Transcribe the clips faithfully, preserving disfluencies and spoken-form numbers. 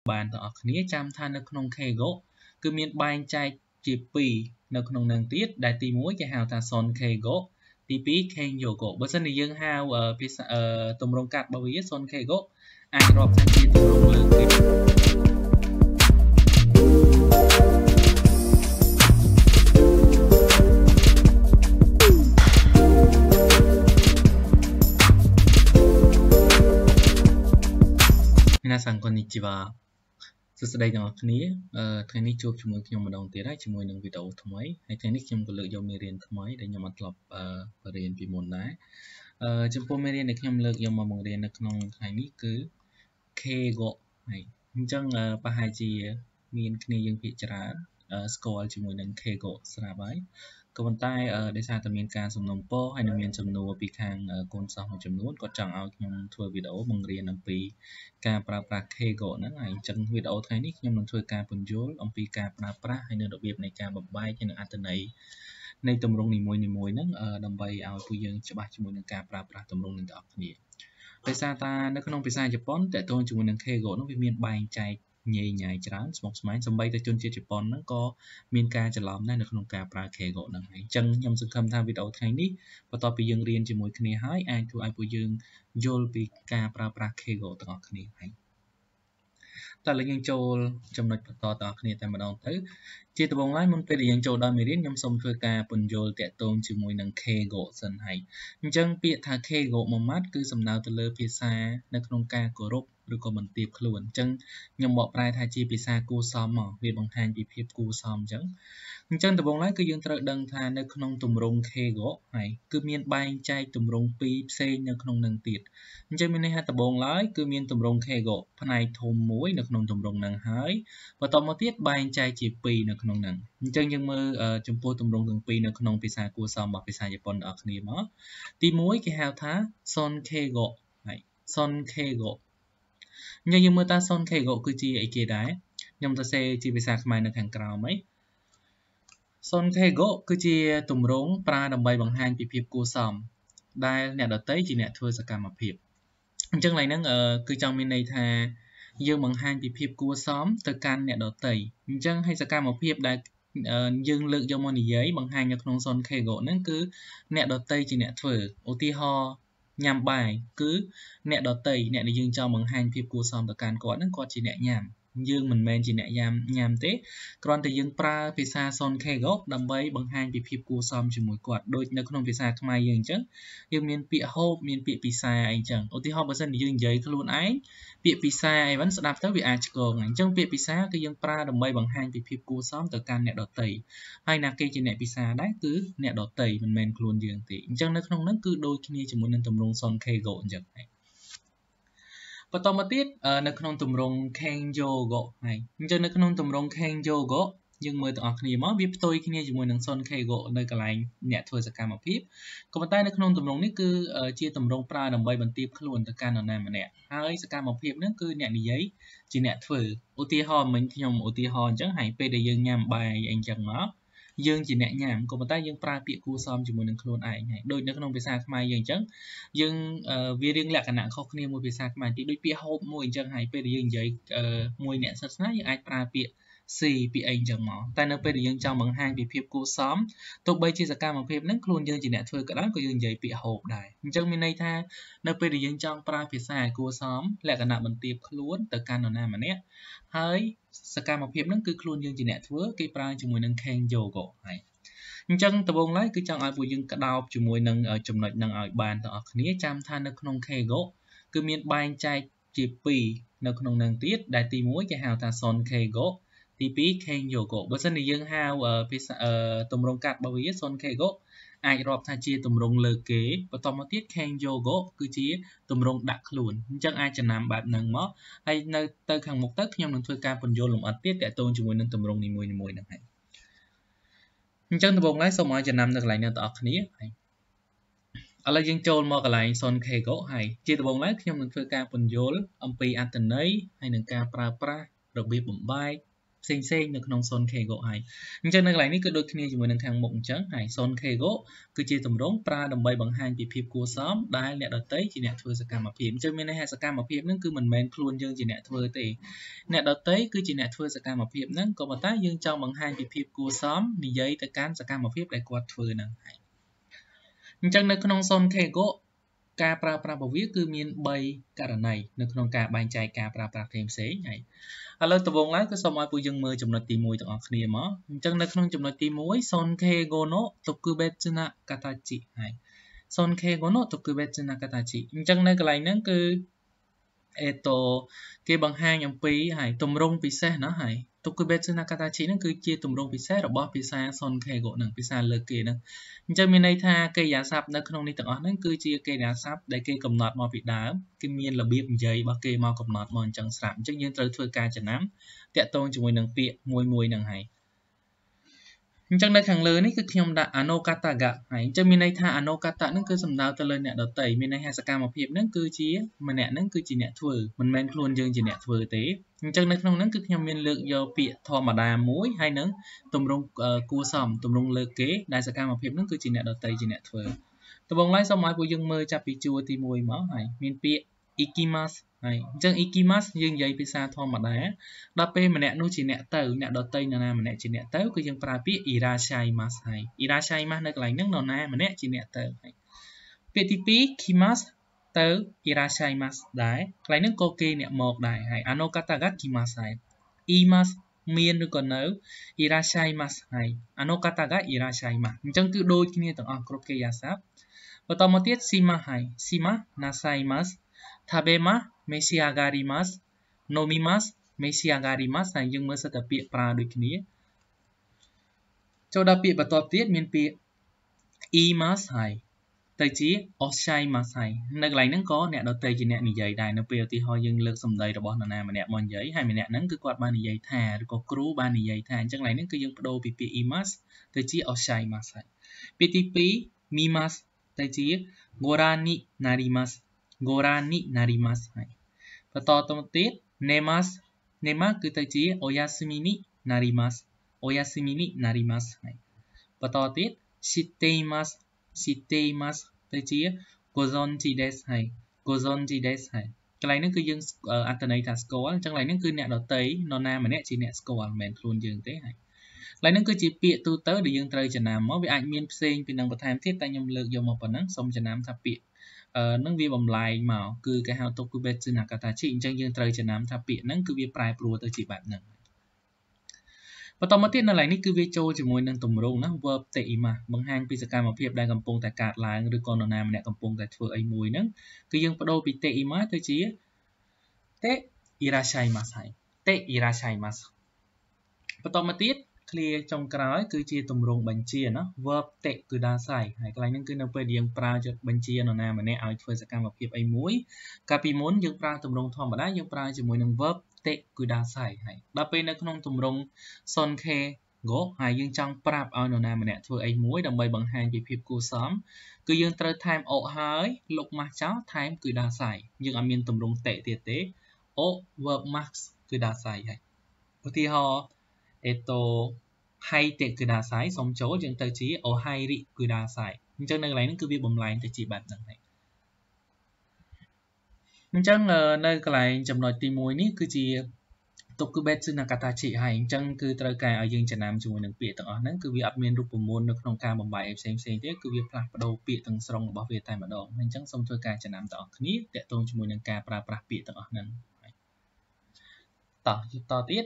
bànต่อគ្នាចាំថានៅក្នុង Kego គឺមានបែងចែកជាពីរនៅក្នុងនឹងទៀតដែលទីមួយគេហៅថា Son Kego ទីពីរ Kenjogo បើសិនជាយើងហៅភាសាទម្រង់កាត់របស់វា Son Kego អាចរាប់ថាជាទម្រង់លើកគេ皆さんこんにちはសួស្តីទាំងអស់គ្នាថ្ងៃនេះជួបជាមួយខ្ញុំម្ដងទៀតហើយជាមួយនឹងវីដេអូថ្មីហើយថ្ងៃនេះខ្ញុំក៏លើកយកមេរៀនថ្មីដែលខ្ញុំអត់ធ្លាប់បរៀនពីមុនដែរចំពោះមេរៀនដែលខ្ញុំលើកយកមកបង្រៀននៅក្នុងថ្ងៃនេះគឺ Kego ហើយអញ្ចឹងប្រហែលជាមានគ្នាយើងភាគច្រើនស្គាល់ជាមួយនឹង Kego ស្រាប់ហើយក៏ប៉ុន្តែដោយសារតែមានការសំណូមពរហើយនឹងមានចំនួនពីខាងកូនសិស្សមួយចំនួនគាត់ចង់ឲ្យខ្ញុំធ្វើវីដេអូបង្រៀនអំពីការប្រើប្រាស់ Kego ហ្នឹងហើយអញ្ចឹងវីដេអូថ្ងៃនេះខ្ញុំនឹងធ្វើការពន្យល់អំពីការប្រើប្រាស់ហើយនឹងរបៀបនៃការបំបែកហើយនឹងអត្ថន័យនៃទម្រង់នីមួយៗហ្នឹងដើម្បីឲ្យពួកយើងច្បាស់ជាមួយនឹងការប្រើប្រាស់ទម្រង់ទាំងអស់គ្នាដោយសារតែនៅក្នុងភាសាជប៉ុនតើតើជាមួយនឹង Kego ហ្នឹងវាមានបែងចែកញ៉ៃញ៉ៃច្រើនស្មុគស្មាញសម្បីតែជនជាតិជប៉ុនហ្នឹងក៏មានការច្រឡំដែរនៅក្នុងការប្រើ Kego ហ្នឹងហើយអញ្ចឹងខ្ញុំសង្ឃឹមថាវីដេអូថ្ងៃនេះបន្ទាប់ពីយើងរៀនជាមួយគ្នាហើយអាចធ្វើឲ្យពួកយើងយល់ពីការប្រើប្រាស់ Kego ទាំងអស់គ្នាហើយតើឡើយយើងចូលចំណុចបន្តតគ្នាតែម្ដងទៅជាដំបូងឡើយមុនពេលដែលយើងចូលដល់មេរៀនខ្ញុំសូមធ្វើការពន្យល់តាក់ទងជាមួយនឹង Kego សិនហើយអញ្ចឹងពាក្យថា Kego មួយម៉ាត់គឺសំដៅទៅលើភាសានៅក្នុងការគោរពឬក៏បន្ទាបខ្លួនអញ្ចឹងខ្ញុំបកប្រែថាជាភាសាគួរសមមកវាបង្ហាញពីភាពគួរសមអញ្ចឹងអញ្ចឹងដំបូងឡើយគឺយើងត្រូវដឹងថានៅក្នុងទម្រង់ Kego ហើយគឺមានបែងចែកទម្រង់ពីរផ្សេងនៅក្នុងនឹងទៀតអញ្ចឹងមានន័យថាដំបូងឡើយគឺមានទម្រង់ Kego ផ្នែកធំមួយនៅក្នុងទម្រង់នឹងហើយបន្តមកទៀតបែងចែកជាពីរនៅក្នុងនឹងអញ្ចឹងយើងមើលចំពោះទម្រង់ទាំងពីរនៅក្នុងភាសាគួរសមរបស់ភាសាជប៉ុនបងប្អូនមកទីមួយគេហៅថា Son Kego ហើយ Son Kegoអញ្ចឹងយើងមើលតា Son Kego គឺជាអីគេដែរខ្ញុំសរសេរជាភាសាខ្មែរនៅខាងក្រោមហី Son Kego គឺជាទម្រង់ប្រើដើម្បីបង្ហាញពីភាពគួរសមដែលអ្នកដទៃជាអ្នកធ្វើសកម្មភាពអញ្ចឹងឡើយហ្នឹងគឺចង់មានន័យថាយើងបង្ហាញពីភាពគួរសមទៅកាន់អ្នកដទៃអញ្ចឹងឲ្យសកម្មភាពដែលយើងលើកយកមកនិយាយបង្ហាញនៅក្នុង Son Kego ហ្នឹងគឺអ្នកដទៃជាអ្នកធ្វើឧទាហរណ៍ញ៉ាំបាយគឺអ្នកដទៃអ្នកដែលយើងចង់បង្ហាញភាពគួរសមទៅកាន់គាត់ហ្នឹងគាត់ជាអ្នកញ៉ាំយើងមិនមែនជាអ្នកញ៉ាំញ៉ាំទេគ្រាន់តែយើងប្រើភាសា Son Kego ដើម្បីបង្ហាញពីភាពគួរសមជាមួយគាត់ដូចនៅក្នុងភាសាខ្មែរយើងអញ្ចឹងយើងមានពាក្យហូបមានពាក្យពិសាអីអញ្ចឹងឧទាហរណ៍បើសិនជាយើងនិយាយខ្លួនឯងពាក្យពិសាអីហ្នឹងស្ដាប់ទៅវាអាចឆ្គងអញ្ចឹងពាក្យពិសាគឺយើងប្រើដើម្បីបង្ហាញពីភាពគួរសមទៅកាន់អ្នកដទៃហើយណាគេជាអ្នកពិសាដែរគឺអ្នកដទៃមិនមែនខ្លួនយើងទេអញ្ចឹងនៅក្នុងហ្នឹងគឺដូចគ្នាជាមួយនឹងទម្រង់ Son Kego អញ្ចឹងបន្តមកទៀតនៅក្នុងទម្រង់ Ken Jogo ហើយអញ្ចឹងនៅក្នុងទម្រង់ Ken Jogo យើងមើលទាំងអស់គ្នាមកវាផ្ទុយគ្នាជាមួយនឹង Son Kego នៅកន្លែងអ្នកធ្វើសកម្មភាពក៏ប៉ុន្តែនៅក្នុងទម្រង់នេះគឺជាទម្រង់ប្រើដើម្បីបន្ទាបខ្លួនទៅកាន់នរណាម្នាក់ហើយសកម្មភាពហ្នឹងគឺអ្នកនិយាយជាអ្នកធ្វើឧទាហរណ៍មិញខ្ញុំឧទាហរណ៍អញ្ចឹងហើយពេលដែលយើងញ៉ាំបាយអីអញ្ចឹងមកយើងជាអ្នកញ៉ាំក៏ប៉ុន្តែយើងប្រើពាក្យគួរសមជាមួយនឹងខ្លួនឯងហើយដូចនៅក្នុងភាសាខ្មែរយើងអញ្ចឹងយើងវារៀងលក្ខណៈខុសគ្នាមួយភាសាខ្មែរទីដូចពាក្យហូបមួយអញ្ចឹងហើយពេលដែលយើងនិយាយមួយអ្នកសិក្សាយើងអាចប្រើពាក្យស៊ីពីអីអញ្ចឹងមកតែនៅពេលដែលយើងចង់បង្ហាញពីភាពគួរសមទោះបីជាសកម្មភាពហ្នឹងខ្លួនយើងជាអ្នកធ្វើក៏ដោយក៏យើងនិយាយពាក្យហូបដែរអញ្ចឹងមានន័យថានៅពេលដែលយើងចង់ប្រើភាសាគួរសមលក្ខណៈបន្ទាបខ្លួនទៅកាន់នរណាម្នាក់ហើយសកម្មភាពហ្នឹងគឺខ្លួនយើងជាអ្នកធ្វើគេប្រើជាមួយនឹង Ken Jogo ហើយអញ្ចឹងដំបូងឡើយគឺចង់ឲ្យពួកយើងក្តោបជាមួយនឹងចំណុចហ្នឹងឲ្យបានទាំងអស់គ្នាចាំថានៅក្នុង Kego គឺមានបែងចែកជាពីរនៅក្នុងនឹងទៀតដែលទីមួយគេហៅថា Son Kegoទីពីរ Ken Jogo បើសិនជាយើងហៅភាសាទម្រង់កាត់របស់វា Son Kego អាចរាប់ថាជាទម្រង់លើគេបន្តមកទៀត Ken Jogo គឺជាទម្រង់ដាក់ខ្លួនអញ្ចឹងអាចចំណាំបែបហ្នឹងមកហើយនៅទៅខាងមុខទៅខ្ញុំនឹងធ្វើការពន្យល់លម្អិតទៀតទាក់ទងជាមួយនឹងទម្រង់នីមួយៗហ្នឹងហើយអញ្ចឹងដំបូងឡើយសូមឲ្យចំណាំនៅកន្លែងនេះទាំងអស់គ្នាហើយឥឡូវយើងចូលមកកន្លែង Son Kego ហើយជាដំបូងឡើយខ្ញុំនឹងធ្វើការពន្យល់អំពីអត្ថន័យហើយនឹងការប្រើប្រាស់របៀបបំបែកផ្សេងផ្សេងនៅក្នុង son ke go ហើយអញ្ចឹងនៅកន្លែងនេះគឺដូចគ្នាជាមួយនឹងខាងមុខអញ្ចឹងហើយ son ke go គឺជាទម្រង់ប្រើដើម្បីបង្ហាញពីភាពគួរសមដែលអ្នកដទៃជាអ្នកធ្វើសកម្មភាពអញ្ចឹងមានន័យថាសកម្មភាពហ្នឹងគឺមិនមែនខ្លួនយើងជាអ្នកធ្វើទេអ្នកដទៃគឺជាអ្នកធ្វើសកម្មភាពហ្នឹងក៏ប៉ុន្តែយើងចង់បង្ហាញពីភាពគួរសមនិយាយទៅកាន់សកម្មភាពដែលគាត់ធ្វើហ្នឹងហើយអញ្ចឹងនៅក្នុង son ke go ការប្រើប្រាស់របស់វាគឺមានបីករណីនៅក្នុងការបែងចែកការប្រើប្រាស់ផ្សេងផ្សេងហើយឥឡូវដំបូងឡើយគឺសូមឲ្យពួកយើងមើលចំណុចទីមួយទាំងអស់គ្នាមកអញ្ចឹងនៅក្នុងចំណុចទីមួយ son ke go no tokubetsu na katachi ហើយ son ke go no tokubetsu na katachi អញ្ចឹងនៅកន្លែងហ្នឹងគឺអេតូគេបង្ហាញអំពីហើយទម្រង់ពិសេសណាហើយ tokubetsu na katachi ហ្នឹងគឺជាទម្រង់ពិសេសរបស់ភាសា son ke go ហ្នឹងភាសាលើកគេហ្នឹងអញ្ចឹងមានន័យថាកិរិយាសព្ទនៅក្នុងនេះទាំងអស់ហ្នឹងគឺជាកិរិយាសព្ទដែលគេកំណត់មកពីដើមគេមានរបៀបនិយាយរបស់គេមកកំណត់មកអញ្ចឹងស្រាប់អញ្ចឹងយើងត្រូវធ្វើការចំណាំតាក់ទងជាមួយនឹងពាក្យមួយមួយហ្នឹងហើយអញ្ចឹងនៅខាងលើនេះគឺខ្ញុំដាក់ anokata ga ហើយអញ្ចឹងមានន័យថា anokata ហ្នឹងគឺសំដៅទៅលើអ្នកដទៃមានន័យថាសកម្មភាពហ្នឹងគឺជាម្នាក់ហ្នឹងគឺជាអ្នកធ្វើមិនមែនខ្លួនយើងជាអ្នកធ្វើទេអញ្ចឹងនៅក្នុងហ្នឹងគឺខ្ញុំមានលើកយកពាក្យធម្មតាមួយហើយនឹងទម្រង់គួរសមទម្រង់លើកគេដែលសកម្មភាពហ្នឹងគឺជាអ្នកដទៃជាអ្នកធ្វើដំបូងឡើយសូមឲ្យពួកយើងមើលចាប់ពីជួរទីមួយមកហើយមានពាក្យ ikimasu ហើយអញ្ចឹង ikimasu យើងនិយាយភាសាធម្មតាដល់ពេលម្នាក់នោះជាអ្នកទៅអ្នកដទៃនរណាម្នាក់ជាអ្នកទៅគឺយើងប្រើពាក្យ irashaimasu ហើយ irashaimasu នៅកន្លែងហ្នឹងនរណាម្នាក់ជាអ្នកទៅហើយពាក្យទីពីរ kimasu ទៅ irashaimasu ដែរកន្លែងហ្នឹងក៏គេអ្នកមកដែរហើយ anokata ga kimasu ហើយ imasu មានឬក៏នៅ irashaimasu ហើយ anokata ga irashaimasu អញ្ចឹងគឺដូចគ្នាទាំងអស់គ្រប់កិរិយាសព្ទបន្តមកទៀត shimasu ហើយ shimasu nasaimasu tabemasu meshiagarimasu nomimasu meshiagarimasu ហើយយើងមើលសិតតែពាក្យប្រើដូចគ្នាចូលដល់ពាក្យបន្ទាប់ទៀតមានពាក្យ imasu ហើយទៅជា oshaimasu ហើយនៅកន្លែងហ្នឹងក៏អ្នកដទៃជាអ្នកនិយាយដែរនៅពេលឧទាហរណ៍យើងលើកសម្ដីរបស់នរណាម្នាក់មកនិយាយហើយម្នាក់ហ្នឹងគឺគាត់បាននិយាយថាឬក៏គ្រូបាននិយាយថាអញ្ចឹងកន្លែងហ្នឹងគឺយើងបដូរពីពាក្យ imasu ទៅជា oshaimasu ហើយពាក្យទីពីរ mimasu ទៅជា goran ni narimasu goran ni narimasu ហើយបន្តទៅទៀត nemasu nemasu គឺទៅជា oyasumi ni narimasu oyasumi ni narimasu ហើយបន្តទៀត shitteimasu shitteimasu ទៅជា gozonji desu ហើយ gozonji desu ហើយកន្លែងហ្នឹងគឺយើងអត្ថន័យថាស្គាល់អញ្ចឹងកន្លែងហ្នឹងគឺអ្នកដទៃនរណាម្នាក់ជាអ្នកស្គាល់មិនមែនខ្លួនយើងទេហើយកន្លែងហ្នឹងគឺជាពាក្យទូទៅដែលយើងត្រូវចំណាំមកវាអាចមានផ្សេងពីនឹងបន្ថែមទៀតតែខ្ញុំលើកយកមកប៉ុណ្ណឹងសូមចំណាំថាពាក្យអឺនឹងវាបំលែងមកគឺគេហៅ tokubetsu na katachi អញ្ចឹងយើងត្រូវចំណាំថាពាក្យហ្នឹងគឺវាប្រែប្រួលទៅជាបែបហ្នឹងបន្តមកទៀតនៅកន្លែងនេះគឺវាចូលជាមួយនឹងទម្រង់ណា verb teimasu បង្ហាញពីសកម្មភាពដែលកំពុងតែកើតឡើងឬក៏នរណាម្នាក់កំពុងតែធ្វើអីមួយហ្នឹងគឺយើងបដូរពី teimasu ទៅជា te irashaimasu ហើយ te irashaimasu បន្តមកទៀតឃ្លាចុងក្រោយគឺជាទម្រង់បញ្ជាណា verb te kudasai ហើយកន្លែងហ្នឹងគឺនៅពេលយើងប្រើយកបញ្ជានរណាម្នាក់ឲ្យធ្វើសកម្មភាពអីមួយកាលពីមុនយើងប្រើទម្រង់ធម្មតាយើងប្រើជាមួយនឹង verb te kudasai ហើយដល់ពេលនៅក្នុងទម្រង់ son ke go ហើយយើងចង់ប្រាប់ឲ្យនរណាម្នាក់ធ្វើអីមួយដើម្បីបង្ហាញពីភាពគួរសមគឺយើងត្រូវថែម o ហើយលុប mas ចោលថែម kudasai យើងអត់មានទម្រង់ te ទៀតទេ o verb mas kudasai ហើយឧទាហរណ៍អេតូ haite kudasai សូមចូលយើងទៅជា ohairi kudasai អញ្ចឹងនៅកន្លែងនេះគឺវាបំលែងទៅជាបែបហ្នឹងហើយអញ្ចឹងនៅកន្លែងចំណុចទីមួយនេះគឺជា tokubetsu na katachi ហើយអញ្ចឹងគឺត្រូវការឲ្យយើងចំណាំជាមួយនឹងពាក្យទាំងអស់ហ្នឹងគឺវាអត់មានរូបមន្តនៅក្នុងការបំបែកផ្សេងផ្សេងទេគឺវាផ្លាស់ប្ដូរពាក្យទាំងស្រុងរបស់វាតែម្ដងអញ្ចឹងសូមធ្វើការចំណាំទាំងអស់គ្នាតាក់ទងជាមួយនឹងការប្រើប្រាស់ពាក្យទាំងអស់ហ្នឹងតោះតទៀត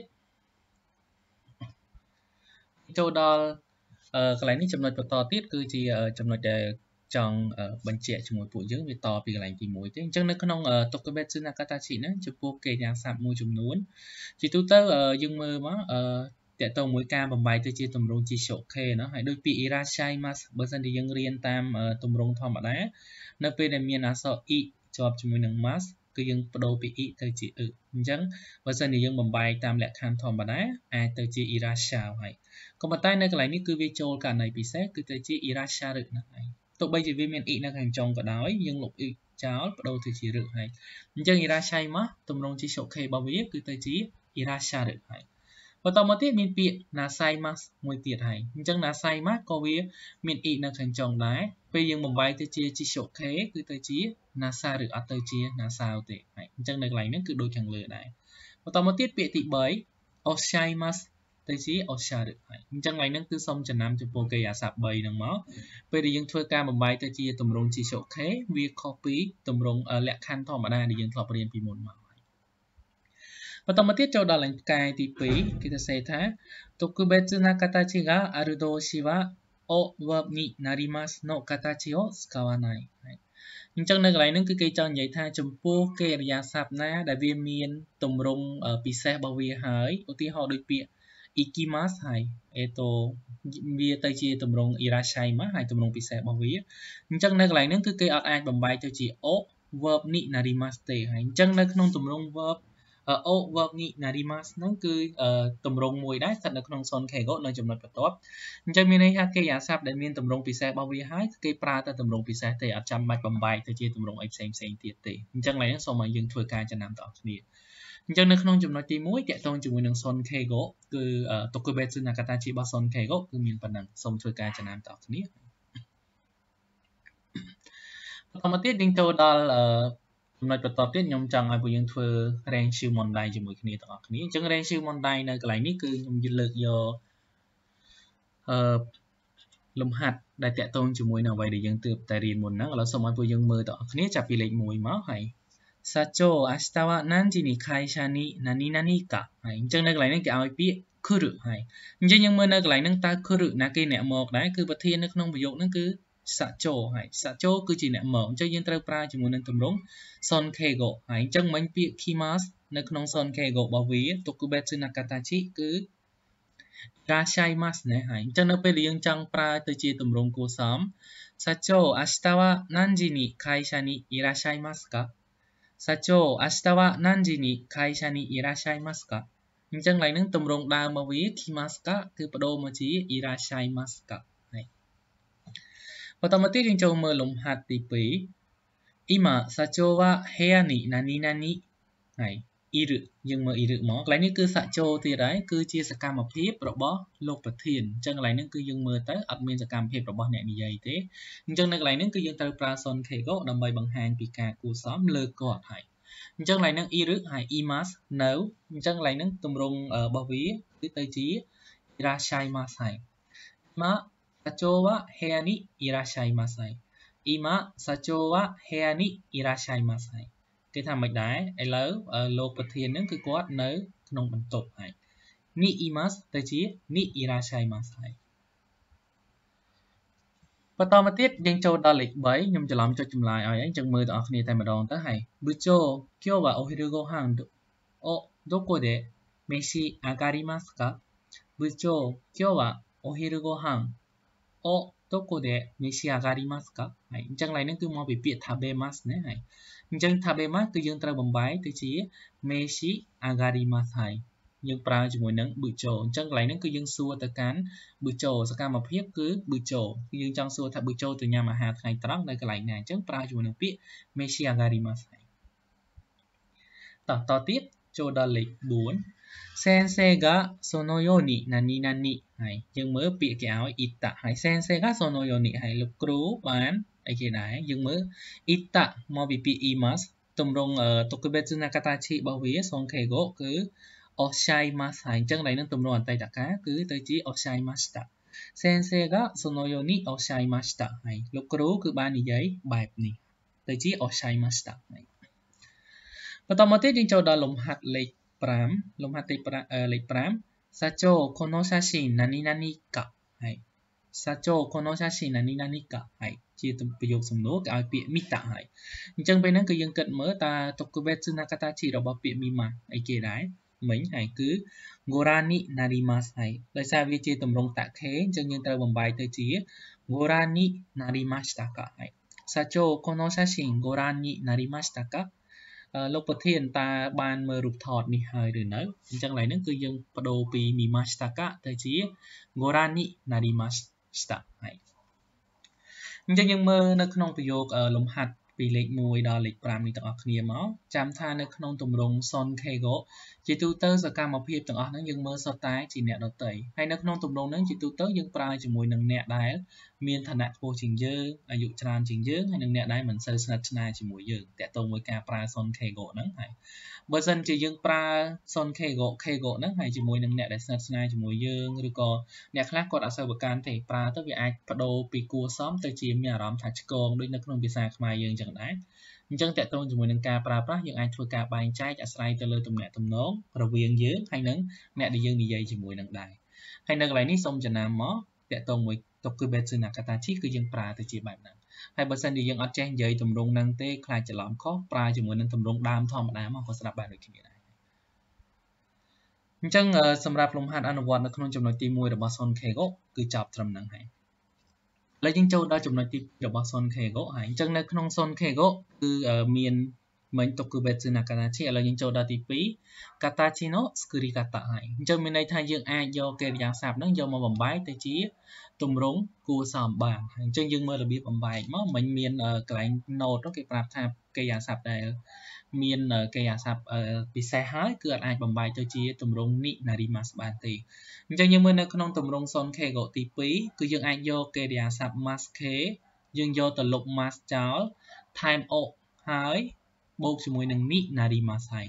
ចូលដល់កន្លែងនេះចំណុចបន្តទៀតគឺជាចំណុចដែលចង់បញ្ជាក់ជាមួយពួកយើងវាតពីកន្លែងទីមួយទេអញ្ចឹងនៅក្នុង tokubetsu na katachi ហ្នឹងចំពោះកិរិយាសព្ទមួយចំនួនជាទូទៅយើងមើលមកតាក់ទងមួយការបំបែកទៅជាទម្រង់ជា shoke ណាហើយដូចពី irashaimasu បើសិនជាយើងរៀនតាមទម្រង់ធម្មតានៅពេលដែលមានអក្សរ i ជាប់ជាមួយនឹង mas គឺយើងបដូរពី i ទៅជា ư អញ្ចឹងបើសិនជាយើងបំបែកតាមលក្ខខណ្ឌធម្មតាអាចទៅជា irashau ហើយក៏ប៉ុន្តែនៅកន្លែងនេះគឺវាចូលករណីពិសេសគឺទៅជា irasharu ណាហើយទោះបីជាវាមាន i នៅខាងចុងក៏ដោយយើងលុប i ចោលបដូរទៅជា ư ហើយអញ្ចឹង irashaimasu ទម្រង់ជា shoke របស់វាគឺទៅជា irasharu ហើយបន្តមកទៀតមានពាក្យ nasaimas មួយទៀតហើយអញ្ចឹង nasaimas ក៏វាមាន i នៅខាងចុងដែរពេលយើងបំបែកទៅជា chishoke គឺទៅជា nasa ឬអត់ទៅជា nasao ទេហើយអញ្ចឹងនៅកន្លែងហ្នឹងគឺដូចខាងលើដែរបន្តមកទៀតពាក្យទី 3 oshaimas ទៅជា osharu ហើយអញ្ចឹងកន្លែងហ្នឹងគឺសុំចំណាំចំពោះកិរិយាសព្ទ 3 ហ្នឹងមកពេលដែលយើងធ្វើការបំបែកទៅជាទម្រង់ chishoke វាខុសពីទម្រង់លក្ខខណ្ឌធម្មតាដែលយើងធ្លាប់រៀនពីមុនមកបន្តមកទៀតចូលដល់លេខផ្កាយទី 2 គេទៅសេថា tokubetsu na katachi ga aru doushi wa o verb ni narimasu no katachi o tsukawanai អញ្ចឹងនៅកន្លែងហ្នឹងគឺគេចង់និយាយថាចំពោះកិរិយាសព្ទណាដែលវាមានទម្រង់ពិសេសរបស់វាហើយឧទាហរណ៍ដូចពាក្យ ikimasu ហើយえっとវាទៅជាទម្រង់ irashaimasu ហើយទម្រង់ពិសេសរបស់វាអញ្ចឹងនៅកន្លែងហ្នឹងគឺគេអត់អាចបំបែកទៅជា o verb ni narimasu ទេហើយអញ្ចឹងនៅក្នុងទម្រង់ verb o verb ni narimasu ហ្នឹងគឺទម្រង់មួយដែរស្ថិតនៅក្នុង sonkeigo នៅចំណុចបន្ទាប់អញ្ចឹងមានន័យថាកិរិយាសព្ទដែលមានទម្រង់ពិសេសរបស់វាហើយគេប្រើតែទម្រង់ពិសេសទេអត់ចាំបាច់បំបែកទៅជាទម្រង់អីផ្សេងផ្សេងទៀតទេអញ្ចឹងឡើយសូមឲ្យយើងធ្វើការចំណាំទាំងអស់គ្នាអញ្ចឹងនៅក្នុងចំណុចទី 1 តាក់ទងជាមួយនឹង sonkeigo គឺ tokubetsu na katachi របស់ sonkeigo គឺមានប៉ុណ្ណឹងសូមធ្វើការចំណាំទាំងអស់គ្នាបន្តមកទៀតយើងចូលដល់ចំណុចបន្តទៀតខ្ញុំចង់ឲ្យពួកយើងធ្វើ range មនដៃជាមួយគ្នាទាំងអស់គ្នាអញ្ចឹង range មនដៃនៅកន្លែងនេះគឺខ្ញុំលើកយកអឺលំហាត់ដែលតាក់ទងជាមួយនឹងអ្វីដែលយើងទើបតែរៀនមុនហ្នឹងឥឡូវសូមឲ្យពួកយើងមើលទាំងអស់គ្នាចាប់ពីលេខ 1 មកហើយ社長明日は何時に会社に何々かហើយអញ្ចឹងនៅកន្លែងនេះគេឲ្យពាក្យ kuru ហើយអញ្ចឹងយើងមើលនៅកន្លែងហ្នឹងតើ kuru ណាគេអ្នកមកដែរគឺប្រធាននៅក្នុងប្រយោគហ្នឹងគឺសាជោហើយសាជោគឺជាអ្នកមកអញ្ចឹងយើងត្រូវប្រើជាមួយនឹងទម្រង់ sonkeigo ហើយអញ្ចឹងមិញពាក្យ kimasu នៅក្នុង sonkeigo របស់វា tokubetsu na katachi គឺ irashaimasu ណាហើយអញ្ចឹងនៅពេលដែលយើងចង់ប្រើទៅជាទម្រង់គួរសមសាជោ明日は何時に会社にいらっしゃいますか社長明日は何時に会社にいらっしゃいますかអញ្ចឹងឡើយនឹងទម្រង់ដើមរបស់វា kimasu ka គឺបដូរមកជា irashaimasu kaបន្តមកទៀតយើងចូលមើលលំហាត់ទី 2 今社長は部屋に何々ហើយអ៊ីរយើងមើលអ៊ីរមកកន្លែងនេះគឺសាជោទៀតហើយគឺជាសកម្មភាពរបស់លោកប្រធានអញ្ចឹងកន្លែងនេះគឺយើងមើលទៅអត់មានសកម្មភាពរបស់អ្នកនិយាយទេអញ្ចឹងនៅកន្លែងនេះគឺយើងត្រូវប្រើ sonkeigo ដើម្បីបង្ហាញពីការគួរសមលើគាត់ហើយអញ្ចឹងកន្លែងនេះអ៊ីរហើយ imas នៅអញ្ចឹងកន្លែងនេះទម្រង់របស់វាគឺទៅជា irashaimasu ហើយមក社長は部屋にいらっしゃいます。今、社長は部屋にいらっしゃいます。គេថាមិនដែរឥឡូវលោកប្រធានហ្នឹងគឺគាត់នៅក្នុងបន្ទប់ហើយにいますទៅជាにいらっしゃいますហើយបន្តមកទៀតយើងចូលដល់លេខ 3 ខ្ញុំច្រឡំចុចចម្លើយឲ្យអញ្ចឹងមើលទាំងអស់គ្នាតែម្ដងទៅហើយ部長今日はお昼ご飯をどこで召し上がりますか部長今日はお昼ご飯おどこで召し上がりますかហើយអញ្ចឹងឡើយនេះគឺមកពីពាក្យ tabemas ណាហើយអញ្ចឹង tabemas គឺយើងត្រូវបំបែកទៅជា meshi agarimas ហើយយើងប្រើជាមួយនឹង bucho អញ្ចឹងកន្លែងនេះគឺយើងសួរទៅកាន់ bucho សកម្មភាពគឺ bucho គឺយើងចង់សួរថា bucho ទៅញ៉ាំអាហារថ្ងៃត្រង់នៅកន្លែងណាអញ្ចឹងប្រើជាមួយនឹងពាក្យ meshi agarimas ហើយតោះតទៀតចូលដល់លេខ 4先生がそのように何々ហើយយើងមើលពាក្យគេឲ្យ ita ហើយ sensei がそのようにហើយលោកគ្រូបានអីគេដែរយើងមើល ita មកពីពាក្យ imas ទម្រង់ tokubetsu na katachi របស់វា sonkeigo គឺ oshaimasu ហើយអញ្ចឹងឡើយនឹងទម្រង់អតីតកាលគឺទៅជា oshaimashita sensei ga sono yo ni oshaimashita ហើយលោកគ្រូគឺបាននិយាយបែបនេះទៅជា oshaimashita ហើយបន្តមកទៀតយើងចូលដល់លំហាត់លេខ 5 លំហាត់ទី លេខ 5社長この写真何々かហើយ社長この写真何々かហើយជាប្រយោគសំណួរគេឲ្យពាក្យ mita ហើយអញ្ចឹងពេលហ្នឹងគឺយើងគិតមើលតើ tokubetsu na katachi របស់ពាក្យ mima អីគេដែរមិញហើយគឺ gorani narimasu ហើយដោយសារវាជាទម្រង់តខេអញ្ចឹងយើងត្រូវបំបែកទៅជា gorani narimashita ka ហើយ社長この写真gorani narimashita kaលោកប្រធានតើបានមើលរូបថតនេះហើយឬនៅអញ្ចឹងឡើយហ្នឹងគឺយើងបដូរពី mimashita ka ទៅជា gorani narimashita ហើយអញ្ចឹងយើងមើលនៅក្នុងប្រយោគលំហាត់ពីពីលេខមួយដល់លេខប្រាំនេះទាំងអស់គ្នាមកចាំថានៅក្នុងទម្រង់ son ke go ជាទូទៅសកម្មភាពទាំងអស់ហ្នឹងយើងមើលសុទ្ធតែជាអ្នកដទៃហើយនៅក្នុងទម្រង់ហ្នឹងជាទូទៅយើងប្រើជាមួយនឹងអ្នកដែលមានឋានៈខ្ពស់ជាងយើងអាយុច្រើនជាងយើងហើយនឹងអ្នកដែលមិនសូវស្និទ្ធស្នាលជាមួយយើងតាក់ទងមួយការប្រើ son ke go ហ្នឹងហើយបើសិនជាយើងប្រើ son ke go ke go ហ្នឹងហើយជាមួយនឹងអ្នកដែលស្និទ្ធស្នាលជាមួយយើងឬក៏អ្នកខ្លះគាត់អត់សូវប្រកាន់ទេប្រើទៅវាអាចបដូរពីគួរសមទៅជាមានអារម្មណ៍ថាឆ្កងដូចនៅក្នុងភាសាខ្មែរយើងចឹងដែរអញ្ចឹងតាក់ទងជាមួយនឹងការប្រើប្រាស់យើងអាចធ្វើការបែងចែកអាស្រ័យទៅលើទំនាក់ទំនងរវាងយើងហើយនឹងអ្នកដែលយើងនិយាយជាមួយនឹងដែរហើយនៅកន្លែងនេះសូមចំណាំមកតាក់ទងមួយតកគឺ betsu nakatachi គឺយើងប្រើទៅជាបែបហ្នឹងហើយបើសិនជាយើងអត់ចេះនិយាយទម្រង់ហ្នឹងទេខ្លាចច្រឡំខុសប្រើជាមួយនឹងទម្រង់ដើមធម្មតាមកក៏ស្ដាប់បានដូចគ្នាដែរអញ្ចឹងសម្រាប់លំហាត់អនុវត្តនៅក្នុងចំណុចទីមួយរបស់ son ke go គឺចប់ត្រឹមហ្នឹងហើយឥឡូវយើងចូលដល់ចំណុចទីពីររបស់ son ke go ហើយអញ្ចឹងនៅក្នុង son ke go គឺមានមិញតកគឺ betsu nakatachi ឥឡូវយើងចូលដល់ទីពីរ katachi no tsukurikata ហើយអញ្ចឹងមានន័យថាយើងអាចយកកិរិយាសព្ទហ្នឹងយកមកបំបែកទៅជាទម្រង់គួរសមបានហើយអញ្ចឹងយើងមើលរបៀបបំបែកមកមិញមានកន្លែង note គេប្រាប់ថាកិរិយាសព្ទដែលមានកិរិយាសព្ទពិសេសហើយគឺអត់អាចបំបែកទៅជាទម្រង់ ni narimasu បានទេអញ្ចឹងយើងមើលនៅក្នុងទម្រង់ son ke go ទីពីរគឺយើងអាចយកកិរិយាសព្ទ mas ke យើងយកទៅលុប mas ចោលថែម o ហើយបូកជាមួយនឹង ni narimasu ហើយ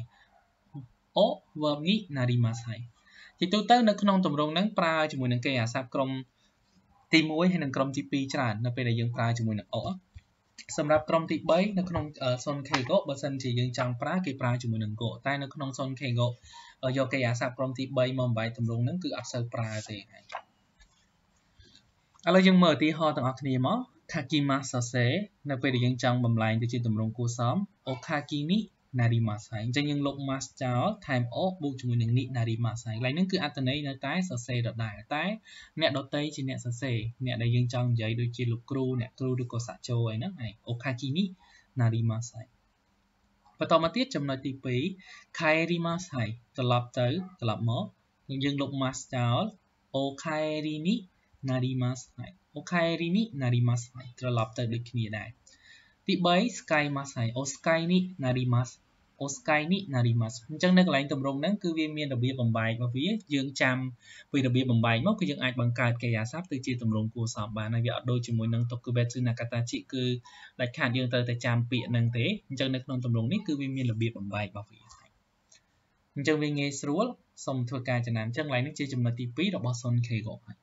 o verb ni narimasu ហើយជាទូទៅនៅក្នុងទម្រង់ហ្នឹងប្រើជាមួយនឹងកិរិយាសព្ទក្រុមទីមួយហើយនិងក្រុមទីពីរច្រើននៅពេលដែលយើងប្រើជាមួយនឹង o សម្រាប់ក្រុមទីបីនៅក្នុង son ke go បើសិនជាយើងចង់ប្រើគេប្រើជាមួយនឹង go តែនៅក្នុង son ke go យកកិរិយាសព្ទក្រុមទីបីមកបំបែកទម្រង់ហ្នឹងគឺអត់សូវប្រើទេហើយឥឡូវយើងមើលឧទាហរណ៍ទាំងអស់គ្នាមក kakimasu se នៅពេលដែលយើងចង់បំលែងទៅជាទម្រង់គួរសម okaki ni narimasu ហើយអញ្ចឹងយើងលុប mas ចោលថែម o បូកជាមួយនឹង ni narimasu ហើយកន្លែងហ្នឹងគឺអត្ថន័យនៅតែសរសេរដដែលតែអ្នកដទៃជាអ្នកសរសេរអ្នកដែលយើងចង់និយាយដូចជាលោកគ្រូអ្នកគ្រូឬក៏សាក់ចូលអីហ្នឹងហើយ okaki ni narimasu ហើយបន្តមកទៀតចំណុចទីពីរ kaerimasu ហើយត្រឡប់ទៅត្រឡប់មកយើងលុប mas ចោល okaeri ni narimasu ហើយ okaeri ni narimasu ហើយត្រឡប់ទៅដូចគ្នាដែរទីបី skaimasu ហើយ oskai ni narimasu oskai ni narimasu អញ្ចឹងនៅកន្លែងទម្រង់ហ្នឹងគឺវាមានរបៀបបំបែករបស់វាយើងចាំពីរបៀបបំបែកមកគឺយើងអាចបង្កើតកិរិយាសព្ទទៅជាទម្រង់គួរសមបានហើយវាអត់ដូចជាមួយនឹង tokubetsu nakatachi គឺដាច់ខាតយើងត្រូវតែចាំពាក្យហ្នឹងទេអញ្ចឹងនៅក្នុងទម្រង់នេះគឺវាមានរបៀបបំបែករបស់វាអញ្ចឹងវាងាយស្រួលសូមធ្វើការចំណាំអញ្ចឹងកន្លែងនេះជាចំណុចទីពីររបស់ son ke go ហើយ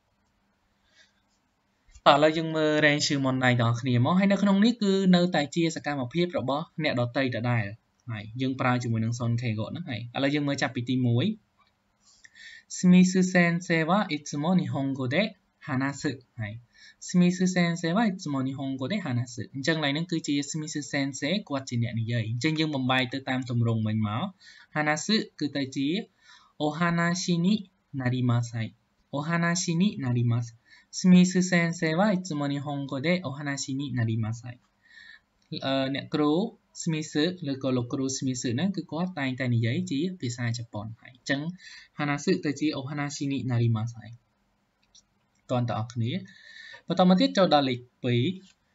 តើឥឡូវយើងមើល range ชื่อ mondai ទាំងអស់គ្នាមកហើយនៅក្នុងនេះគឺនៅតែជាសកម្មភាពរបស់អ្នកដទៃដដែលហើយយើងប្រើជាមួយនឹង son ke go ហ្នឹងហើយឥឡូវយើងមើលចាប់ពីទីមួយ Smitsu sensei wa itsumo nihongo de hanasu ហើយ Smitsu sensei wa itsumo nihongo de hanasu អញ្ចឹងឡើងហ្នឹងគឺជា Smitsu sensei គាត់ជាអ្នកនិយាយអញ្ចឹងយើងបំបែកទៅតាមទម្រង់មិញមក hanasu គឺទៅជា ohanashi ni narimasu ហើយ ohanashi ni narimasu Smitsu sensei wa itsumo nihongo de ohanashi ni narimasu ហើយអ្នកគ្រូ Smitsu ឬក៏លោកគ្រូ Smitsu ហ្នឹងគឺគាត់តែងតែនិយាយជាភាសាជប៉ុនហើយអញ្ចឹង hanasu ទៅជា ohanashi ni narimasu ហើយតើតើអរគ្នាបន្តមកទៀតចូលដល់លេខពីរ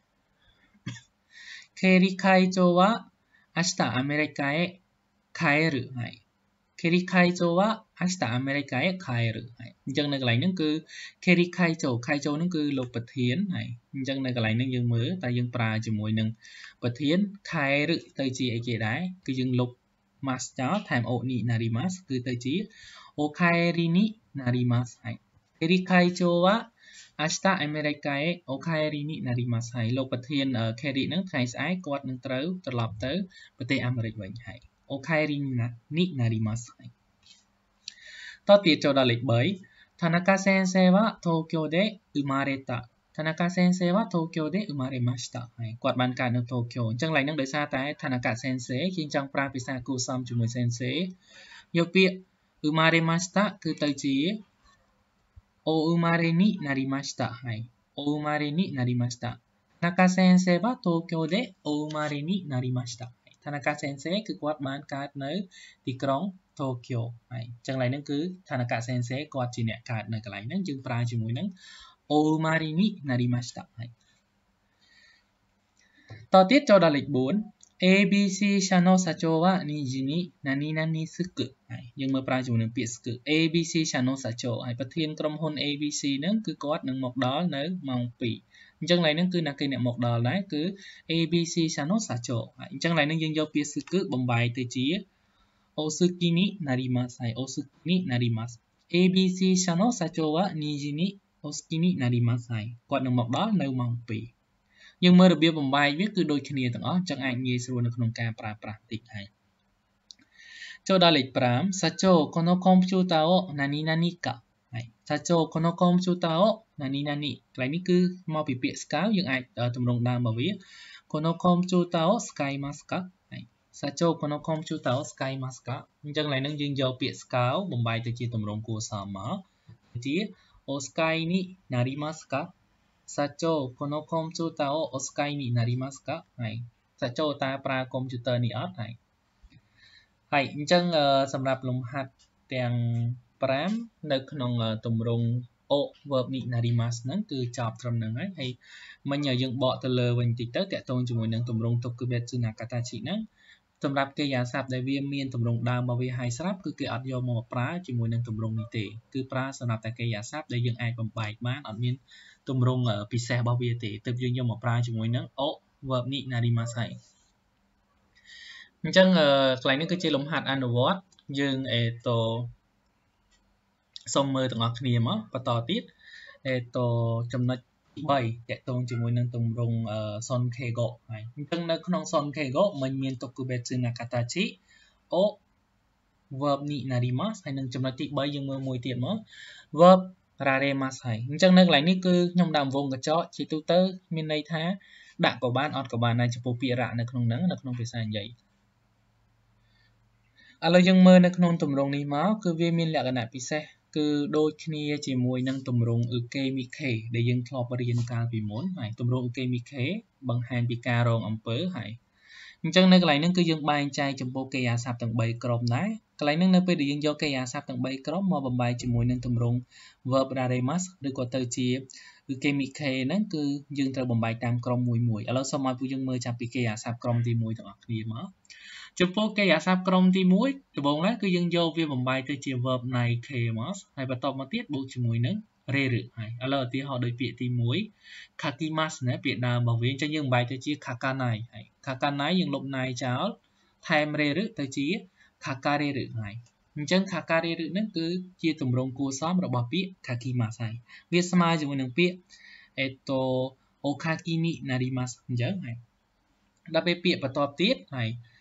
Keri kaichou wa ashita America e kaeru ហើយ Keri kaichou wa ashita America e kaeru ហើយអញ្ចឹងនៅកន្លែងហ្នឹងគឺ Keri kaichou kaichou ហ្នឹងគឺលោកប្រធានហើយអញ្ចឹងនៅកន្លែងហ្នឹងយើងមើលតែយើងប្រើជាមួយនឹងប្រធាន kaeru ទៅជាអីគេដែរគឺយើងលុប mas ចោលថែម o ni narimasu គឺទៅជា okaeri ni narimasu ហើយ Keri kaichou wa ashita America e okaeri ni narimasu ហើយលោកប្រធាន Keri ហ្នឹងថ្ងៃស្អែកគាត់នឹងត្រូវត្រឡប់ទៅប្រទេសអាមេរិកវិញហើយ okaeri ni narimasu ហើយតទៅទៀតចូលដល់លេខបី Tanaka sensei wa Tokyo de umareta Tanaka sensei wa Tokyo de umaremashita ហើយគាត់បានកើតនៅ Tokyo អញ្ចឹងឡើងហ្នឹងដោយសារតែ Tanaka sensei យើងចង់ប្រើភាសាគួរសមជាមួយ sensei យកពាក្យ umaremashita គឺទៅជា o umare ni narimashita ហើយ o umare ni narimashita Tanaka sensei wa Tokyo de o umare ni narimashita Tanaka sensei គឺគាត់បានកើតនៅទីក្រុង Tokyo ហើយអញ្ចឹងឡើយហ្នឹងគឺ Tanaka sensei គាត់ជាអ្នកកើតនៅកន្លែងហ្នឹងយើងប្រើជាមួយនឹង o umare ni narimashita ហើយต่อទៀតចូលដល់លេខbốn A B C channel sachowa nijini nani nani suku ហើយយើងមើលប្រើជាមួយនឹងពាក្យ suku A B C channel sacho ហើយប្រធានក្រុមហ៊ុន A B C ហ្នឹងគឺគាត់នឹងមកដល់នៅម៉ោងពីរអញ្ចឹងឡើយហ្នឹងគឺអ្នកគេអ្នកមកដល់ដែរគឺ A B C channel sacho ហើយអញ្ចឹងឡើយហ្នឹងយើងយកពាក្យ suku បំបែកទៅជា osuki ni narimasu ហើយ osuki ni narimasu A B C channel sacho wa niji ni osuki ni narimasu ហើយគាត់នឹងមកដល់នៅម៉ោងពីរយើងមើលរបៀបបំបែកវាគឺដូចគ្នាទាំងអស់អញ្ចឹងអាចងាយស្រួលនៅក្នុងការប្រើប្រាស់តិចហើយចូលដល់លេខfive សាជោこのコンピューターを何々かហើយសាជោこのコンピューターを何々កន្លែងនេះគឺមកពីពាក្យស្កៅយើងអាចទម្រង់ដើមរបស់វាこのコンピューターを使いますかហើយសាជោこのコンピューターを使いますかអញ្ចឹងកន្លែងហ្នឹងយើងយកពាក្យស្កៅបំបែកទៅជាទម្រង់គួរសមមកជាお使いになりますか社長このコンピューターをお使いになりますかはい社長តើប្រើកុំព្យូទ័រនេះអត់ហើយហើយអញ្ចឹងសម្រាប់លំហាត់ទាំងfiveនៅក្នុងទម្រង់ o verb នេះ narimasu ហ្នឹងគឺចប់ត្រឹមហ្នឹងហើយហើយមិញយើងបកទៅលើវិញតិចទៅតាក់ទងជាមួយនឹងទម្រង់ tokubetsu nakatachi ហ្នឹងសម្រាប់កិរិយាសព្ទដែលវាមានទម្រង់ដើមរបស់វាហើយស្រាប់គឺគេអត់យកមកប្រើជាមួយនឹងទម្រង់នេះទេគឺប្រើសម្រាប់តែកិរិយាសព្ទដែលយើងអាចបំបែកបានអត់មានទម្រង់ពិសេសរបស់វាទេទើបយើងយកមកប្រើជាមួយនឹង o verb នេះ narimasu ហើយអញ្ចឹងកន្លែងនេះគឺជាលំហាត់អនុវត្តយើងអេតូសូមមើលទាំងអស់គ្នាមកបន្តទៀតអេតូចំណុចthreeតាក់ទងជាមួយនឹងទម្រង់សនខេហ្គោហើយអញ្ចឹងនៅក្នុងសនខេហ្គោមិនមាន tokubetsu nakatachi o verb នេះ narimasu ហើយនឹងចំណុចទីthreeយើងមើលមួយទៀតមក verb raremasu ហើយអញ្ចឹងនៅកន្លែងនេះគឺខ្ញុំដាក់វងកញ្ចក់ជាទូទៅមានន័យថាដាក់ក៏បានអត់ក៏បានដែរចំពោះពាក្យរៈនៅក្នុងហ្នឹងនៅក្នុងភាសានិយាយឥឡូវយើងមើលនៅក្នុងទម្រង់នេះមកគឺវាមានលក្ខណៈពិសេសគឺដូចគ្នាជាមួយនឹងទម្រង់ ukemike ដែលយើងធ្លាប់រៀនកាលពីមុនហើយទម្រង់ ukemike បង្ហាញពីការរងអំពើហើយអញ្ចឹងនៅកន្លែងហ្នឹងគឺយើងបែងចែកចំពោះកិរិយាសព្ទទាំងthreeក្រុមដែរកន្លែងហ្នឹងនៅពេលដែលយើងយកកិរិយាសព្ទទាំងthreeក្រុមមកបំបែកជាមួយនឹងទម្រង់ verb raremasu ឬក៏ទៅជា ukemike ហ្នឹងគឺយើងត្រូវបំបែកតាមក្រុមមួយមួយឥឡូវសូមឲ្យពួកយើងមើលចាប់ពីកិរិយាសព្ទក្រុមទីoneទាំងអស់គ្នាមកចំពោះកិរិយាសព្ទក្រុមទីoneដំបូងឡើយគឺយើងយកវាបំបែកទៅជា verb naike មកហើយបន្ទាប់មកទៀតបូកជាមួយនឹង reru ហើយឥឡូវឧទាហរណ៍ដូចពាក្យទីone kakimasu ណាពាក្យដើមរបស់វាអញ្ចឹងយើងបំបែកទៅជា kakanai ហើយ kakanai យើងលុប nai ចោលថែម reru ទៅជា kakareru ហើយអញ្ចឹង kakareru ហ្នឹងគឺជាទម្រង់គួរសមរបស់ពាក្យ kakimasu ហើយវាស្មើជាមួយនឹងពាក្យអេតូ okaki ni narimasu អញ្ចឹងហើយដល់ពេលពាក្យបន្ទាប់ទៀតហើយ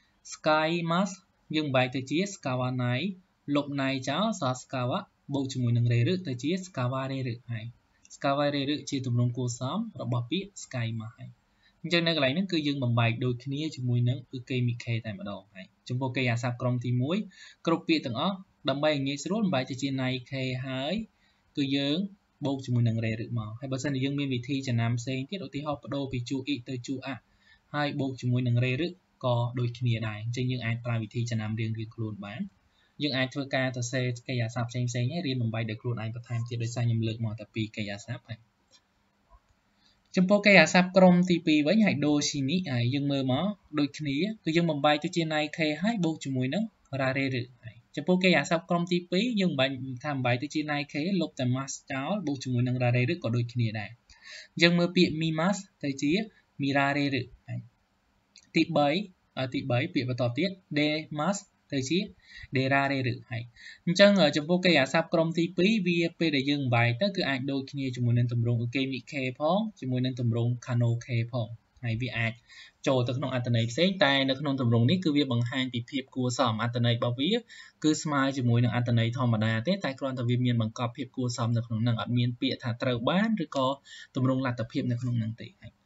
skaimasu យើងបែកទៅជា skawanai លុប nai ចោលសល់ skawa បូកជាមួយនឹង reru ទៅជា skawareru ហើយ skawareru ជាទម្រង់គួរសមរបស់ពាក្យ skaimasu ហើយអញ្ចឹងនៅកន្លែងហ្នឹងគឺយើងបំបែកដូចគ្នាជាមួយនឹង ukemike តែម្ដងហើយចំពោះកិរិយាសព្ទក្រុមទីoneគ្រប់ពាក្យទាំងអស់ដើម្បីឲ្យងាយស្រួលបំបែកទៅជា naike ហើយគឺយើងបូកជាមួយនឹង reru មកហើយបើសិនជាយើងមានវិធីចំណាំផ្សេងទៀតឧទាហរណ៍បដូរពី chu i ទៅ chu a ហើយបូកជាមួយនឹង reru ក៏ដូចគ្នាដែរអញ្ចឹងយើងអាចប្រើវិធីចំណាំរៀងៗខ្លួនបានយើងអាចធ្វើការសរសេរកិរិយាសព្ទផ្សេងៗហើយរៀនបំបែកដោយខ្លួនឯងបន្ថែមទៀតដោយសារខ្ញុំលើកមកតែពីរកិរិយាសព្ទហើយចំពោះកិរិយាសព្ទក្រុមទីtwoវិញហើយ doshi ni ហើយយើងមើលមកដូចគ្នាគឺយើងបំបែកទៅជា naike ហើយបូកជាមួយនឹង rareru ហើយចំពោះកិរិយាសព្ទក្រុមទីtwoយើងបំបែកថាបំបែកទៅជា naike លុបតែ mas ចោលបូកជាមួយនឹង rareru ក៏ដូចគ្នាដែរយើងមើលពាក្យ mimas ទៅជា mirareru ហើយទីthreeទីthreeពាក្យបន្តទៀត demas ទៅជា derareru ហើយអញ្ចឹងចំពោះកិរិយាសព្ទក្រុមទីtwoវាពេលដែលយើងបំបែកទៅគឺអាចដូចគ្នាជាមួយនឹងទម្រង់ ukemike ផងជាមួយនឹងទម្រង់ kanoke ផងហើយវាអាចចូលទៅក្នុងអត្ថន័យផ្សេងតែនៅក្នុងទម្រង់នេះគឺវាបង្ហាញពីភាពគួរសមអត្ថន័យរបស់វាគឺស្មើជាមួយនឹងអត្ថន័យធម្មតាទេតែគ្រាន់តែវាមានបង្កប់ភាពគួរសមនៅក្នុងហ្នឹងអត់មានពាក្យថាត្រូវបានឬក៏ទម្រង់លទ្ធភាពនៅក្នុងហ្នឹងទេហើយ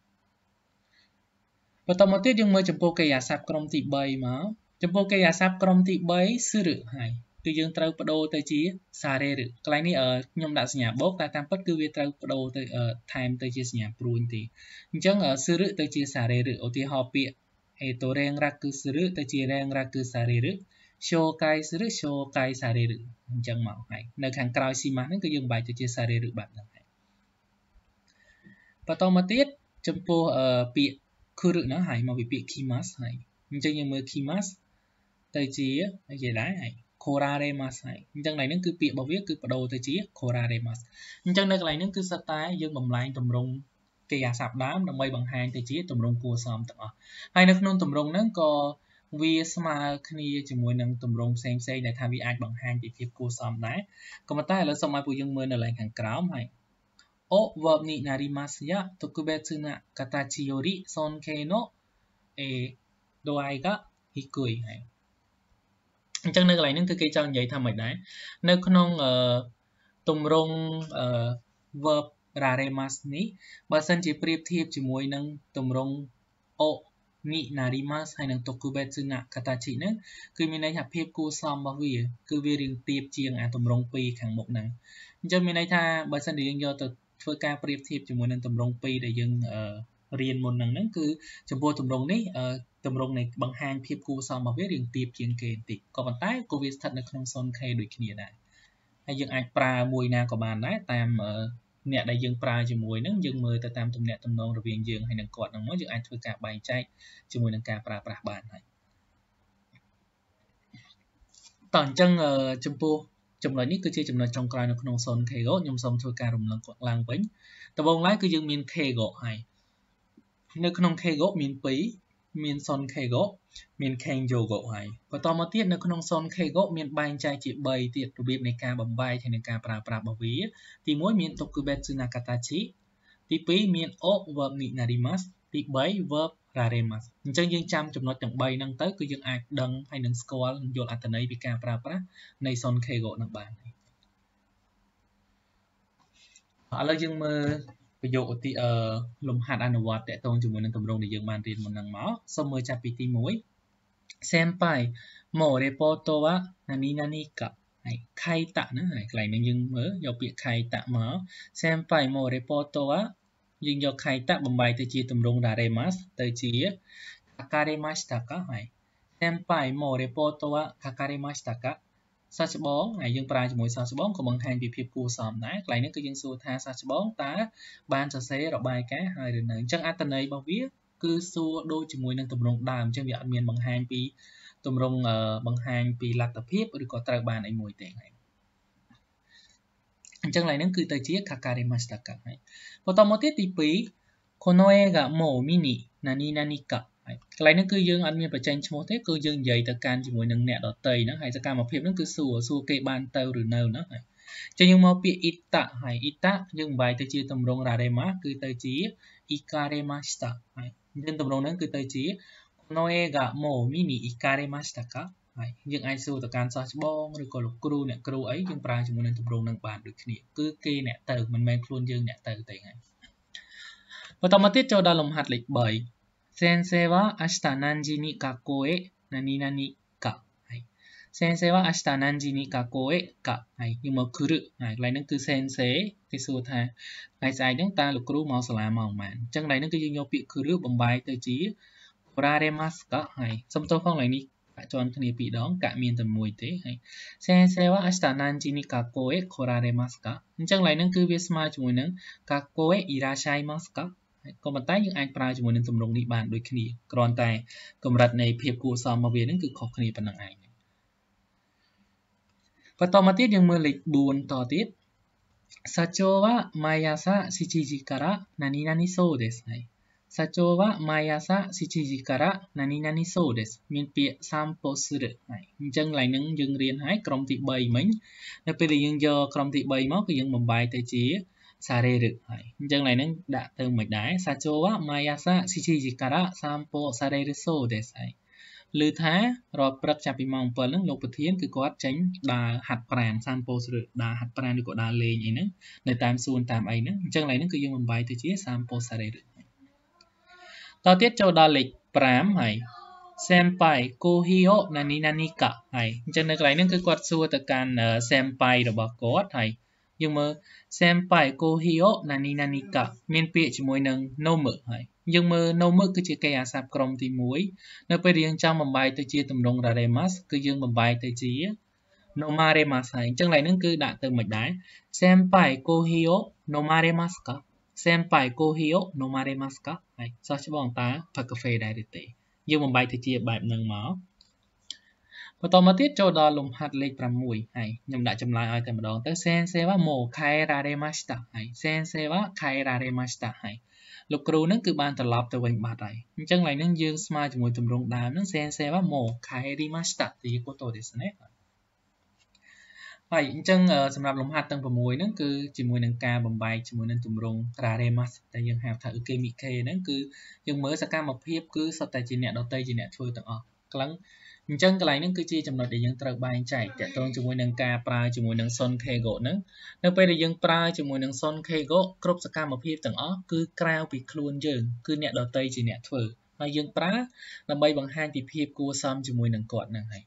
បន្តមកទៀតយើងមើលចំពោះកិរិយាសព្ទក្រុមទីthreeមកចំពោះកិរិយាសព្ទក្រុមទីthree suru ហើយគឺយើងត្រូវបដូរទៅជា sareru កន្លែងនេះខ្ញុំដាក់សញ្ញាបូកតែតាមពិតគឺវាត្រូវបដូរទៅថែមទៅជាសញ្ញាព្រួញទេអញ្ចឹង suru ទៅជា sareru ឧទាហរណ៍ពាក្យ eto renraku suru ទៅជា renraku sareru shokai suru shokai sareru អញ្ចឹងមកហើយនៅខាងក្រោយ shimasu ហ្នឹងគឺយើងបែកទៅជា sareru បាត់ហ្នឹងហើយបន្តមកទៀតចំពោះពាក្យ cứ rự nó hay mà bị bị kimas hay chẳng như mơ kimas tới chỉ hay gì đấy hay koraremas hay chẳng này nó cứ bị bảo viết cứ bắt đầu tới chỉ koraremas chẳng đây này nó cứ sát tái dương bầm lại tầm rung cái giả sạp đám đồng bay bằng hàng tới chỉ tầm rung cua xóm tận hay nó non tầm rung nó có vì mà khi chỉ muốn nâng tầm rung xem xem để tham vi ai bằng hàng thì tiếp cua xóm đấy còn mà tay là xong mai phụ dương mơ là lại hàng cáo hay o verb ni narimasu ya tokubetsu na katachi yori sonkei no e doai ga hikui hay chẳng nơi này nó cứ cái chân vậy tham mày đấy nơi không tùng rong verb raremas ní bà sân chỉ priệp thiệp chỉ mùi nâng tùng rong o ni narimas hay nâng tokubetsu na katachi nữa cứ mình này hạp hiệp cô xóm bao vì cứ vì riêng tiệp chiêng à tùng rong pi khẳng một nâng chẳng mình này tha bà sân đi do từ phơi ca priệp thiệp chỉ mùi nâng tùng rong pi để dừng riêng một nâng nó cứ chấm vô tùng rong ní tầm rong này bằng hàng phiệp cô xong mà viết riêng tiệp chuyện kề tị còn bàn tay cô viết thật là không son khe đôi kia này hay dừng ai pra mùi na của bàn đấy tam nè đây dừng pra chỉ mùi nắng dừng mười ta tam tụm nè tụm nong rồi viên dừng hay nâng cọt nâng nói dừng ai thôi cả bài chạy chỉ mùi nâng cả pra pra bàn này toàn chân chấm po chấm lại nít cứ chơi chấm lại trong cài nó không son khe gỗ nhom xong thôi cả rùng lăng cọt lăng bánh tầm bông lái cứ dừng miền khe gỗ hay nơi không khe gỗ miền pí miền son khe gỗ miền khen dầu gỗ hay vàต่อมาទៀតនៅក្នុង son ខេហ្គោ មានបែងចែកជា 3 ទៀតរបៀបនៃការបំបែកហើយនិងការប្រើប្រាស់របស់វាទី 1 មាន tokubetsu na katachi ទី 2 មាន o verb ni narimasu ទី 3 verb raremas អញ្ចឹងយើងចាំចំណុចទាំង 3 ហ្នឹងទៅគឺយើងអាចដឹងហើយនឹងស្គាល់យល់អត្ថន័យពីការប្រើប្រាស់នៃ son ខេហ្គោ នឹងបានឥឡូវយើងមើលប្រយោគទីអឺលំហាត់អនុវត្តតកតងជាមួយនឹងទម្រង់ដែលយើងបានរៀនមុនហ្នឹងមកសូមមើលចាប់ពីទី 1 senpai mo reporto wa nani nani ka ហើយ kaita ហ្នឹងហើយកន្លែងនេះយើងមើលយកពាក្យ kaita មក senpai mo reporto wa យើងយក kaita បំបែកទៅជាទម្រង់ raremas ទៅជា kakaremashita ka ហើយ senpai mo reporto wa kakaremashita kaសាស្ច្បងហើយយើងប្រើជាមួយសាស្ច្បងក៏បង្ហាញពីភាពគួរសមដែរកន្លែងនេះគឺយើងសួរថាសាស្ច្បងតើបានសរសេររបាយការណ៍ហើយឬនៅអញ្ចឹងអត្ថន័យរបស់វាគឺសួរដូចជាមួយនឹងទម្រង់ដើមអញ្ចឹងវាអត់មានបង្ហាញពីទម្រង់បង្ហាញពីលទ្ធភាពឬក៏ត្រូវបានអីមួយទេហើយអញ្ចឹងកន្លែងនេះគឺទៅជា kakaremashita ka ហើយបន្តមកទៀតទី 2 kono e ga mo mini nani nani kaហើយកន្លែងនេះគឺយើងអត់មានបញ្ចេញឈ្មោះទេគឺយើងនិយាយទៅកាន់ជាមួយនឹងអ្នកដតីហ្នឹងហើយសកម្មភាពហ្នឹងគឺសួរសួរគេបានទៅឬនៅហ្នឹងហើយចឹងយើងមកពាក្យ ita ហើយ ita យើងបំបែកទៅជាទម្រង់ rarema គឺទៅជា ikaremashita ហើយអញ្ចឹងទម្រង់ហ្នឹងគឺទៅជា kono e ga mo mini ikaremashita ka ហើយយើងអាចសួរទៅកាន់សិស្សច្បងឬក៏លោកគ្រូអ្នកគ្រូអីយើងប្រើជាមួយនឹងទម្រង់ហ្នឹងបានដូចគ្នាគឺគេអ្នកទៅមិនមែនខ្លួនយើងអ្នកទៅទេហើយបន្តមកទៀតចូលដល់លំហាត់លេខ 3先生は明日何時に学校へ何々か。はい。先生は明日何時に学校へか。はい。nhưng mà 来る。はい。កន្លែងហ្នឹងគឺ先生គេសួរថាថ្ងៃស្អែកហ្នឹងតើលោកគ្រូមកសាលាម៉ោងប៉ុន្មានអញ្ចឹងកន្លែងហ្នឹងគឺយើងយកពាក្យ来るបំបែកទៅជា 来ますか。はいសុំទោសផងកន្លែងនេះដាក់ជាន់គ្នាពីរដងកាក់មានតែមួយទេហើយ先生は明日何時に学校へ来られますかអញ្ចឹងកន្លែងហ្នឹងគឺវាស្មើជាមួយនឹង学校へいらっしゃいますかក៏ប៉ុន្តែយើងអាចប្រើជាមួយនឹងទម្រង់នេះបានដូចគ្នាគ្រាន់តែកម្រិតនៃភាពគួរសមរបស់វានឹងគឺខុសគ្នាប៉ុណ្ណឹងឯងបន្តមកទៀតយើងមើលលេខ 4 តទៀត社長は毎朝しちじから何々そうですはい社長は毎朝しちじから何々そうですមានពាក្យ散歩するហើយអញ្ចឹងកន្លែងហ្នឹងយើងរៀនហើយក្រុមទី 3 មិញនៅពេលដែលយើងយកក្រុមទី 3 មកគឺយើងបំបែកទៅជាសារេរឹហើយអញ្ចឹងឡើយហ្នឹងដាក់ទៅមិនដែរសាជោវ៉ាម៉ាយាសាស៊ីជីជីការ៉ាសាមពោសារេរឹសូですហើយឮថារាល់ព្រឹកចាប់ពីម៉ោង 7 ហ្នឹងលោកប្រធានគឺគាត់ចេញដើរហាត់ប្រាណសាមពោសរដើរហាត់ប្រាណឬក៏ដើរលេងអីហ្នឹងនៅតាមសួនតាមអីហ្នឹងអញ្ចឹងឡើយហ្នឹងគឺយើងបំបែកទៅជាសាមពោសារេរឹតទៀតចូលដល់លេខ 5 ហើយsenpai kohi o nani nani ka ហើយអញ្ចឹងនៅកន្លែងហ្នឹងគឺគាត់សួរទៅកាន់ senpai របស់គាត់ហើយយើងមើល senpai kohi o nani nani ka មានពាក្យជាមួយនឹង nomu ហើយយើងមើល nomu គឺជាកិរិយាសព្ទក្រុមទី 1 នៅពេលយើងចង់បំបែកទៅជាទម្រង់ raremas គឺយើងបំបែកទៅជា nomaremas ហើយអញ្ចឹងឡើយហ្នឹងគឺដាក់ទៅមិនដែរ senpai kohi o nomaremas ka 先輩コーヒーを飲まれますかはい。さしぼんたパカフェได้หรือเปล่าយើងបំបីទៅជាបែបហ្នឹងមកបន្តមកទៀតចូលដល់លំហាត់លេខប្រាំមួយហើយខ្ញុំដាក់ចម្លើយឲ្យតែម្ដងទៅ先生はもう帰られましたហើយ先生は帰られましたហើយលោកគ្រូនឹងគឺបានត្រឡប់ទៅវិញបាត់ហើយអញ្ចឹងឡើយនឹងយើងស្មើជាមួយទម្រង់ដើមនឹង先生はもう帰りましたということですねហើយអញ្ចឹងសម្រាប់លំហាត់ទាំងប្រាំមួយហ្នឹងគឺជាមួយនឹងការបំបែកជាមួយនឹងទម្រង់ raremas តែយើងហៅថា ukemike ហ្នឹងគឺយើងមើលសកម្មភាពគឺសុទ្ធតែជាអ្នកដទៃជាអ្នកធ្វើទាំងអស់ខ្លាំងអញ្ចឹងកន្លែងហ្នឹងគឺជាចំណុចដែលយើងត្រូវបែងចែកទាក់ទងជាមួយនឹងការប្រើជាមួយនឹង sonkeigo ហ្នឹងនៅពេលដែលយើងប្រើជាមួយនឹង sonkeigo គ្រប់សកម្មភាពទាំងអស់គឺក្រៅពីខ្លួនយើងគឺអ្នកដទៃជាអ្នកធ្វើហើយយើងប្រើដើម្បីបង្ហាញពីភាពគួរសមជាមួយនឹងគាត់ហ្នឹងហើយ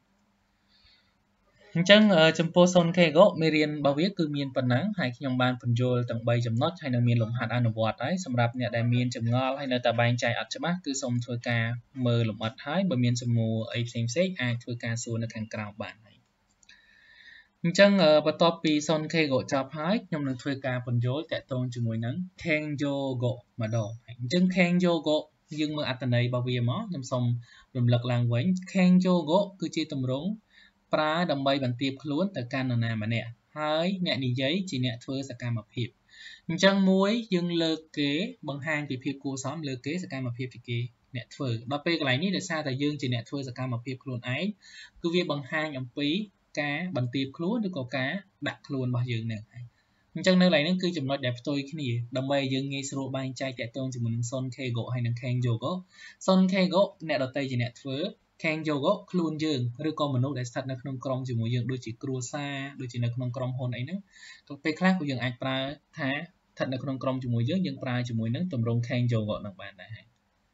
អញ្ចឹងចំពោះ sonkeigo មេរៀនរបស់វាគឺមានប៉ុណ្ណឹងហើយខ្ញុំបានបញ្យល់ទាំងបីចំណុចហើយនឹងមានលំហាត់អនុវត្តហើយសម្រាប់អ្នកដែលមានចម្ងល់ហើយនៅតែបែងចែកអត់ច្បាស់គឺសូមធ្វើការមើលលម្អិតហើយបើមានសំណួរអីផ្សេងផ្សេងអាចធ្វើការសួរនៅខាងក្រោមបានហើយអញ្ចឹងបន្ទាប់ពី sonkeigo ចប់ហើយខ្ញុំនឹងធ្វើការបញ្យល់តាក់ទងជាមួយនឹង kenjogo ម្ដងអញ្ចឹង kenjogo យើងមើលអត្ថន័យរបស់វាមកខ្ញុំសូមរំលឹកឡើងវិញ kenjogo គឺជាទម្រង់ប្រើដើម្បីបន្ទាបខ្លួនទៅកាន់នរណាម្នាក់ហើយអ្នកនិយាយជាអ្នកធ្វើសកម្មភាពអញ្ចឹងមួយយើងលើកគេបង្ហាញពីភាពគួរសមលើកគេសកម្មភាពពីគេអ្នកធ្វើដល់ពេលកន្លែងនេះដោយសារតែយើងជាអ្នកធ្វើសកម្មភាពខ្លួនឯងគឺវាបង្ហាញអំពីការបន្ទាបខ្លួនឬក៏ការដាក់ខ្លួនរបស់យើងនឹងហើយអញ្ចឹងនៅកន្លែងនេះគឺចំណុចដែលផ្ទុយគ្នាដើម្បីឲ្យយើងងាយស្រួលបែងចែកតាក់ទងជាមួយនឹង sonkeigo ហើយនឹង kenjogo sonkeigo អ្នកដទៃជាអ្នកធ្វើkenjogo ខ្លួនយើងឬក៏មនុស្សដែលស្ថិតនៅក្នុងក្រុមជាមួយយើងដូចជាគ្រួសារដូចជានៅក្នុងក្រុមហ៊ុនអីហ្នឹងទៅពេលខ្លះក៏យើងអាចប្រើថាស្ថិតនៅក្នុងក្រុមជាមួយយើងយើងប្រើជាមួយនឹងទម្រង់ kenjogo នឹងបានដែរហើយ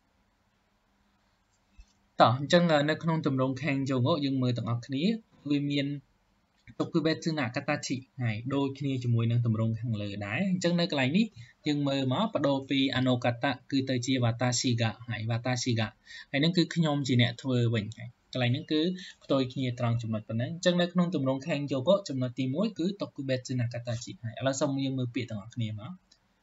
តោះអញ្ចឹងនៅក្នុងទម្រង់ kenjogo យើងមើលទាំងអស់គ្នាវាមានtokubetsu na katachi ហើយដូចគ្នាជាមួយនឹងទម្រង់ខាងលើដែរអញ្ចឹងនៅកន្លែងនេះយើងមើលមកបដូរពី anokata គឺទៅជា watashi ga ហើយ watashi ga ហើយនឹងគឺខ្ញុំជាអ្នកធ្វើវិញហើយកន្លែងហ្នឹងគឺផ្ទុយគ្នាត្រង់ចំណុចប៉ុណ្ណឹងអញ្ចឹងនៅក្នុងទម្រង់ kenjogo ចំណុចទីមួយគឺ tokubetsu na katachi ហើយឥឡូវសូមយើងមើលពាក្យទាំងអស់គ្នាមក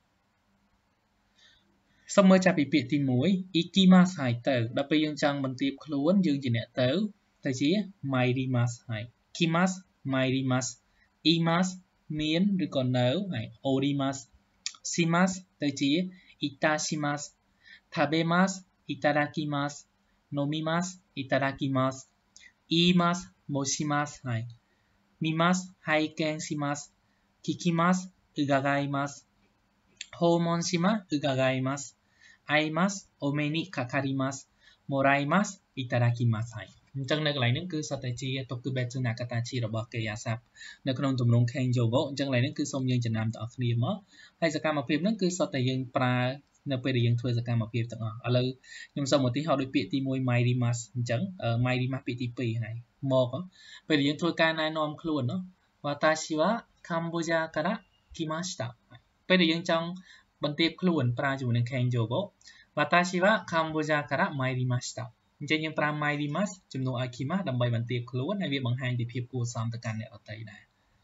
សូមមើលចាប់ពីពាក្យទីមួយ ikimasu ហើយទៅដល់ពេលយើងចង់បន្ទាបខ្លួនយើងជាអ្នកទៅទៅជា mairimasu ហើយ kimasu mairimasu imasu មានឬក៏នៅហើយ orimasu shimasu ទៅជា itashimasu tabemasu itadakimasu nomimasu itadakimasu iimasu moshimasu ហើយ mimasu haiken shimasu kikimasu ugagaimasu homon shimasu ugagaimasu aimasu ome ni kakarimasu moraimasu itadakimasu ហើយអញ្ចឹងនៅកន្លែងនេះគឺសុទ្ធតែជា tokubetsu na katachi របស់កិរិយាសព្ទនៅក្នុងទម្រង់ kenjogo អញ្ចឹងកន្លែងនេះគឺសូមយើងចំណាំទាំងអស់គ្នាមកហើយសកម្មភាពនេះគឺសុទ្ធតែយើងប្រើនៅពេលដែលយើងធ្វើសកម្មភាពទាំងអស់ឥឡូវខ្ញុំសូមឧទាហរណ៍ដូចពាក្យទីមួយ mairimasu អញ្ចឹង mairimasu ពាក្យទីពីរហើយមកពេលដែលយើងធ្វើការណែនាំខ្លួនណា watashi wa Cambodia kara kimashita ពេលដែលយើងចង់បន្ទាបខ្លួនប្រើជាមួយនឹង kenjogo watashi wa Cambodia kara mairimashitaអញ្ចឹងយើងប្រើ mairimasu ជំនួសឲ្យ kimasu ដើម្បីបន្ទាបខ្លួនហើយវាបង្ហាញពីភាពគួរសមទៅកាន់អ្នកដទៃដែរ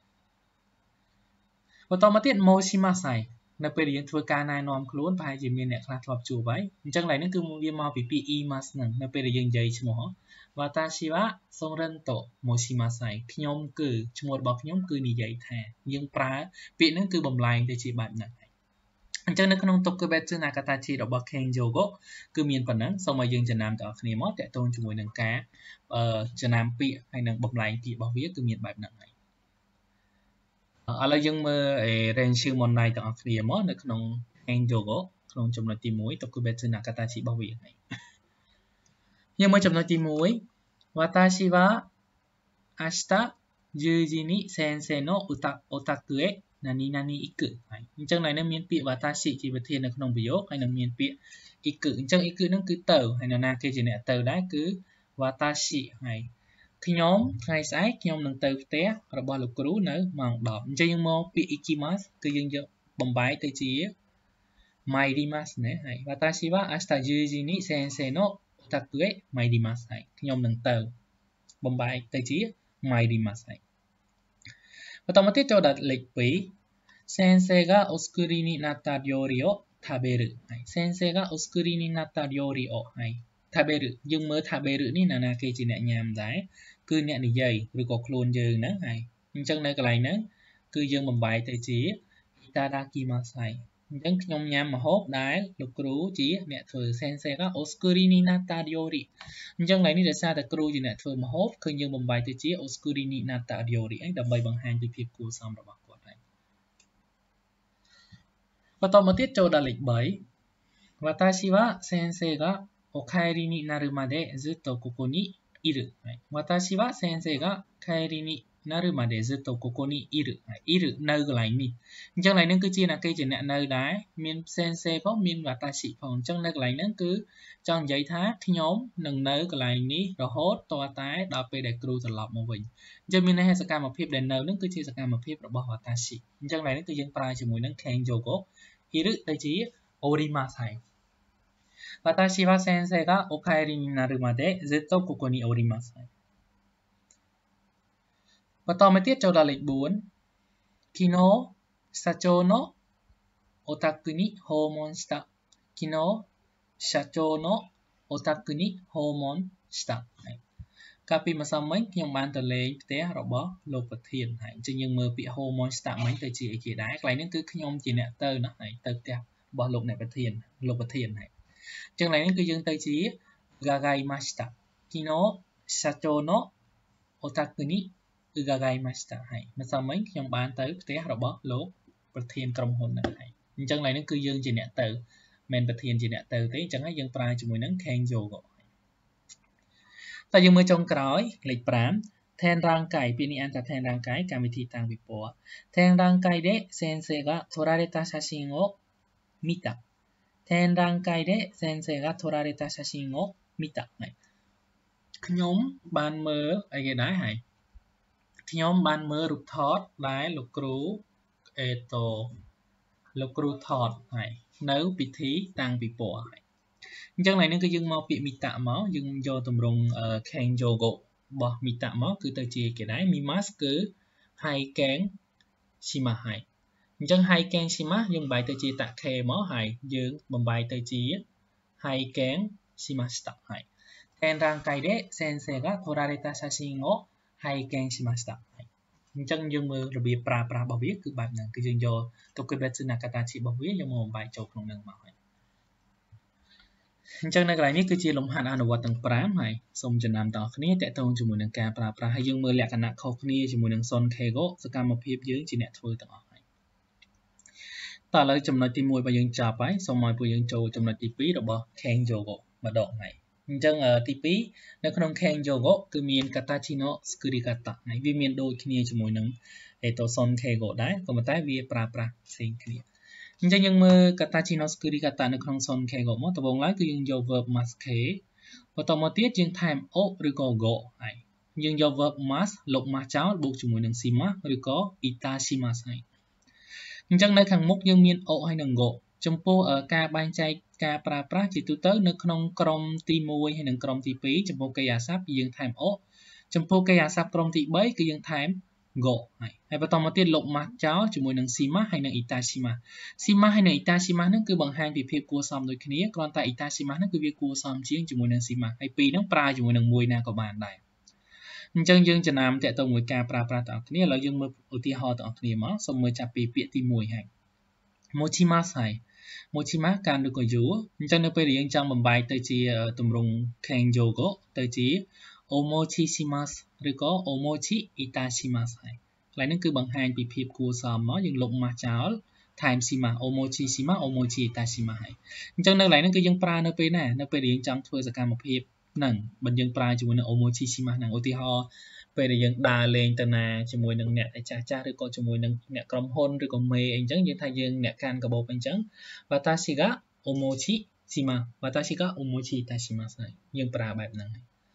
បន្តមកទៀត moshimasu ហើយនៅពេលដែលយើងធ្វើការណែនាំខ្លួនប្រហែលជាមានអ្នកខ្លះធ្លាប់ជួបហើយអញ្ចឹងឡើយនេះគឺវាមកពីពាក្យ imasu ហ្នឹងនៅពេលដែលយើងនិយាយឈ្មោះ watashi wa sonrento moshimasu ហើយខ្ញុំគឺឈ្មោះរបស់ខ្ញុំគឺនិយាយថាយើងប្រើពាក្យហ្នឹងគឺបំលែងទៅជាបែបហ្នឹងអញ្ចឹងនៅក្នុង tokubetsu na katachi របស់ kenjogo គឺមានប៉ុណ្ណឹងសូមឲ្យយើងចំណាំទាំងអស់គ្នាមកតាក់ទងជាមួយនឹងការចំណាំពាក្យហើយនឹងបំលែងពាក្យរបស់វាគឺមានបែបហ្នឹងហើយឥឡូវយើងមើល range មុនដៃទាំងអស់គ្នាមកនៅក្នុង kenjogo ក្នុងចំណុចទីមួយ tokubetsu na katachi របស់វាហើយយើងមើលចំណុចទីមួយ watashi wa ashita じゅうじに先生のお宅へnani nani iku ហើយអញ្ចឹងនៅនេះមានពាក្យ watashi ជាប្រធាននៅក្នុងប្រយោគហើយនឹងមានពាក្យ iku អញ្ចឹង iku ហ្នឹងគឺទៅហើយនរណាគេជាអ្នកទៅដែរគឺ watashi ហើយខ្ញុំថ្ងៃស្អែកខ្ញុំនឹងទៅផ្ទះរបស់លោកគ្រូនៅម៉ោងដប់អញ្ចឹងយើងមកពាក្យ ikimasu គឺយើងយកបំបែកទៅជា mairimasu ណាហើយ watashi wa ashitaじゅうじに先生のお宅へmairimasu ហើយខ្ញុំនឹងទៅបំបែកទៅជា mairimasu ហើយបន្តមកទៀតចូលដល់លេខពីរ先生がお作りになった料理を食べる。はい、先生がお作りになった料理を、はい、食べる。យើងមើល食べるនេះណាគេជាអ្នកញ៉ាំដែរគឺអ្នកនិយាយឬក៏ខ្លួនយើងហ្នឹងហើយអញ្ចឹងនៅកន្លែងហ្នឹងគឺយើងបំបែកទៅជា いただきます ហើយអញ្ចឹងខ្ញុំញ៉ាំម្ហូបដែលលោកគ្រូជាអ្នកធ្វើ 先生がお作りになった料理 អញ្ចឹងឡើយនេះដោយសារតែគ្រូជាអ្នកធ្វើម្ហូបគឺយើងបំបែកទៅជាお作りになった料理 ដើម្បីបង្ហាញពីភាពគួរសមរបស់គាត់ហើយបន្តមកទៀតចូលដល់លេខ 3 私は先生がお帰りになるまでずっとここにいる。私は先生が帰りになるまでずっとここにいる。いるនៅកន្លែងនេះអញ្ចឹងឡើយនឹងគឺជាអ្នកគេជាអ្នកនៅដែរមាន先生ផងមាន私ផងអញ្ចឹងនៅកន្លែងហ្នឹងគឺចង់និយាយថាខ្ញុំនឹងនៅកន្លែងនេះរហូតតតែដល់ពេលដែលគ្រូត្រឡប់មកវិញអញ្ចឹងមានន័យថាសកម្មភាពដែលនៅហ្នឹងគឺជាសកម្មភាពរបស់私អញ្ចឹងឡើយហ្នឹងគឺយើងប្រើជាមួយនឹង けんじょうご いるទៅជា おります ហើយ私は先生がお帰りになるまでずっとここにおります。បន្តមកទៀតចូលដល់លេខ 4 昨日社長のお宅に訪問した。昨日社長のお宅に訪問した。កាលពីម្សិលមិញខ្ញុំបានទៅលេងផ្ទះរបស់លោកប្រធានហើយអញ្ចឹងយើងមើលពាក្យ 訪問したមិញទៅជាអីគេដែរកន្លែងនេះគឺខ្ញុំជាអ្នកទៅណាហើយទៅផ្ទះរបស់លោកអ្នកប្រធានលោកប្រធានហើយអញ្ចឹងឡើយនេះគឺយើងទៅជា 伺いました 昨日社長のお宅に伺いました ហើយម្សិលមិញខ្ញុំបានទៅផ្ទះរបស់លោកប្រធានក្រុមហ៊ុនហ្នឹងហើយអញ្ចឹងឡើយនេះគឺយើងជាអ្នកទៅមិនប្រធានជាអ្នកទៅទេអញ្ចឹងហើយយើងប្រើជាមួយនឹង けんじょうご តែយើងមើលចុងក្រោយលេខ 5 แทนร่างกายពាក្យនេះអានថាแทนร่างกายកម្មវិធីតាំងពិព័រណ៍แทนร่างกายで先生が撮られた写真を見た展覧会で先生が撮られた写真を見たខ្ញុំបានមើលអីគេដែរហើយខ្ញុំបានមើលរូបថតដែលលោកគ្រូអេតូលោកគ្រូថតហើយនៅពិធីតាំងពិព័រណ៍ហើយអញ្ចឹងឡើយនេះគឺយើងមកពាក្យមីតាមកយើងយកទម្រង់ けんじょうご របស់មីតាមកគឺទៅជាគេដែរ មីម៉ាស់គឺហៃកេងស៊ីម៉ាហើយអញ្ចឹងហៃកេងស៊ីម៉ាយើងបែកទៅជាតាខេមកហើយយើងបំបែកទៅជាហៃកេងស៊ីម៉ាស្តាហើយ展覧会で先生が撮られた写真を拝見しましたអញ្ចឹងយើងមើលរបៀបប្រើប្រាស់របស់វាគឺបែបហ្នឹងគឺយើងយកទៅគិតបែបណាកតាជីរបស់វាយកមកបំបែកចូលក្នុងហ្នឹងមកហើយអញ្ចឹងនៅកន្លែងនេះគឺជាលំហាត់អនុវត្តទាំង 5 ហើយសូមចំណាំតគ្នាតេតងជាមួយនឹងការប្រើប្រាស់ហើយយើងមើលលក្ខណៈខុសគ្នាជាមួយនឹង son ke go សកម្មភាពយើងជាអ្នកធ្វើទាំងអស់តើឥឡូវចំណុចទី 1 របស់យើងចប់ហើយសូមឲ្យពួកយើងចូលចំណុចទី 2 របស់ けんじょうご ម្ដងហើយអញ្ចឹងទី 2 នៅក្នុង けんじょうご គឺមាន katachi no sukuri kata ហើយវាមានដូចគ្នាជាមួយនឹង eto son ke go ដែរក៏ប៉ុន្តែវាប្រើប្រាស់ផ្សេងគ្នាអញ្ចឹងយើងមើល katachi no sukuri kata នៅក្នុង son ke go មកដំបូងឡើយគឺយើងយក verb mas ke បន្តមកទៀតយើងថែម o ឬក៏ go ហើយយើងយក verb mas លុប mas ចោលបូកជាមួយនឹង shimas ឬក៏ itashimasu ហើយអញ្ចឹងនៅខាងមុខយើងមានអូហើយនឹងgoចំពោះការបែងចែកការប្រើប្រាស់ជាទូទៅនៅក្នុងក្រុមទី 1 ហើយនិងក្រុមទី 2 ចំពោះកិរិយាសព្ទយើងថែមអូចំពោះកិរិយាសព្ទក្រុមទី 3 គឺយើងថែមgo ហើយហើយបន្តមកទៀតលុប mas ចោលជាមួយនឹង shimas ហើយនិង itashimasu shimas ហើយនិង itashimasu ហ្នឹងគឺបង្ហាញពីភាពគួរសមដូចគ្នាគ្រាន់តែ itashimasu ហ្នឹងគឺវាគួរសមជាងជាមួយនឹង shimas ហើយពីរហ្នឹងប្រើជាមួយនឹងមួយណាក៏បានដែរអញ្ចឹងយើងចំណាំតទៅមួយការប្រើប្រាស់ទាំងអស់គ្នាឥឡូវយើងមើលឧទាហរណ៍ទាំងអស់គ្នាមកសូមមើលចាប់ពីពាក្យទី 1 ហើយ mochimasu ហើយ mochimasu កាន់ឬក៏យួរអញ្ចឹងនៅពេលដែលយើងចង់បំបែកទៅជាទម្រង់ けんじょうご ទៅជា omochishimasu ឬក៏ omochi itashimasu ហើយកន្លែងនេះគឺបង្ហាញពីភាពគួរសមមកយើងលុប mas ចោលថែម shimasu omochishimasu omochi itashimasu ហើយអញ្ចឹងនៅកន្លែងនេះគឺយើងប្រើនៅពេលណានៅពេលដែលយើងចង់ធ្វើសកម្មភាពហ្នឹងបើយើងប្រើជាមួយនឹង omochishimasu ហ្នឹងឧទាហរណ៍ពេលដែលយើងដើរលេងទៅណាជាមួយនឹងអ្នកតែចាស់ចាស់ឬក៏ជាមួយនឹងអ្នកក្រុមហ៊ុនឬក៏មេអីចឹងយើងថាយើងអ្នកកាន់កាបូបអីចឹង watashi ga omochishimasu watashi ga omochi itashimasu ហើយយើងប្រើបែបហ្នឹង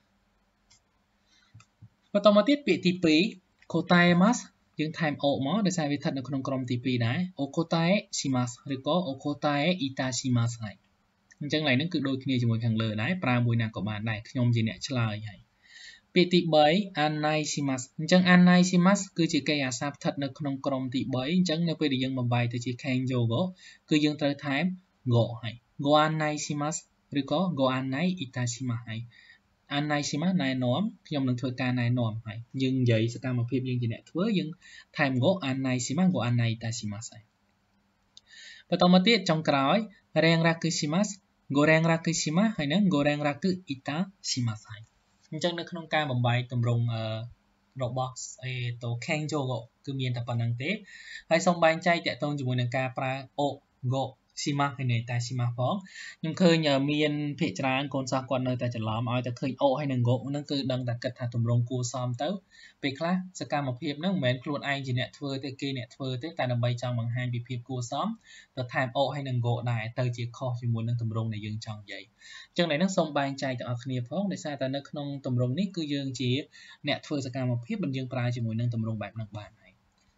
បន្តមកទៀតពាក្យទី 2 kotaemasu យើងថែមអូមកដោយសារវាស្ថិតនៅក្នុងក្រុមទី 2 ដែរ okotae shimasu ឬក៏ okotae itashimasu ហើយអញ្ចឹងឡើយហ្នឹងគឺដូចគ្នាជាមួយខាងលើដែរប្រើមួយណាក៏បានដែរខ្ញុំជាអ្នកឆ្លើយហើយពាក្យទីបី អានណៃស៊ីម៉ាស់អញ្ចឹងអានណៃស៊ីម៉ាស់គឺជាកិរិយាសព្ទស្ថិតនៅក្នុងក្រុមទីបីអញ្ចឹងនៅពេលដែលយើងបំបែកទៅជា けんじょうご គឺយើងត្រូវថែម go ហើយ go អានណៃស៊ីម៉ាស់ឬក៏ go អានណៃអ៊ីតាស៊ីម៉ាស់ហើយអានណៃស៊ីម៉ាស់ណែនាំខ្ញុំនឹងធ្វើការណែនាំហើយយើងនិយាយសកម្មភាពយើងជាអ្នកធ្វើយើងថែម go អានណៃស៊ីម៉ាស់ go អានណៃអ៊ីតាស៊ីម៉ាស់ហើយបន្តមកទៀតចុងក្រោយ រេងរ៉ាគឺស៊ីម៉ាស់ go រេងរ៉ាគឺស៊ីម៉ាស់ហើយនឹង go រេងរ៉ាគឺអ៊ីតាស៊ីម៉ាស់ហើយអញ្ចឹងនៅក្នុងការបំបែកទម្រង់អឺរបស់អេតូ けんじょうご គឺមានតែប៉ុណ្្នឹងទេហើយសូមបែងចែកតាក់ទងជាមួយនឹងការប្រើ o go ស៊ីម៉ាស់ហើយនឹងតាស៊ីម៉ាស់ផងខ្ញុំឃើញមានភាគច្រើនកូនសិស្សគាត់នៅតែច្រឡំឲ្យតែឃើញ o ហើយនឹង go ហ្នឹងគឺដឹងតែគិតថាទម្រង់គួរសមទៅពេលខ្លះសកម្មភាពហ្នឹងមិនមែនខ្លួនឯងជាអ្នកធ្វើទេគេអ្នកធ្វើទេតែដើម្បីចង់បង្ហាញពីភាពគួរសមទៅថែម o ហើយនឹង go ដែរទៅជាខុសជាមួយនឹងទម្រង់ដែលយើងចង់និយាយអញ្ចឹងនេះសូមបែងចែកទាំងអស់គ្នាផងដោយសារតែនៅក្នុងទម្រង់នេះគឺយើងជាអ្នកធ្វើសកម្មភាពមិនយើងប្រើជាមួយនឹងទម្រង់បែបហ្នឹងបានហើយ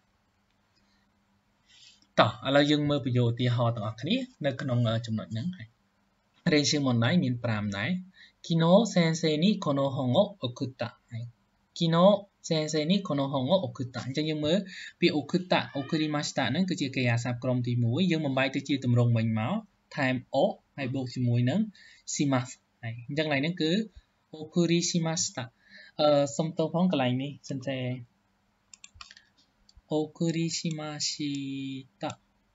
តោះឥឡូវយើងមើលប្រយោគឧទាហរណ៍ទាំងអស់គ្នានៅក្នុងចំណុចហ្នឹងហើយរៀនជាមុនដែរមានប្រាំដែរ昨日先生にこの本を送ったはい昨日先生にこの本を送ったអញ្ចឹងយើងមើលពាក្យ送った送りましたហ្នឹងគឺជាកិរិយាសព្ទក្រុមទីមួយយើងបំបែកទៅជាទម្រង់វិញមកថែម o ហើយបូកជាមួយនឹង shimas ហើយអញ្ចឹងឡើយហ្នឹងគឺ okuri shimashita អឺសុំទោសផងកន្លែងនេះសិនតែ okuri shimashita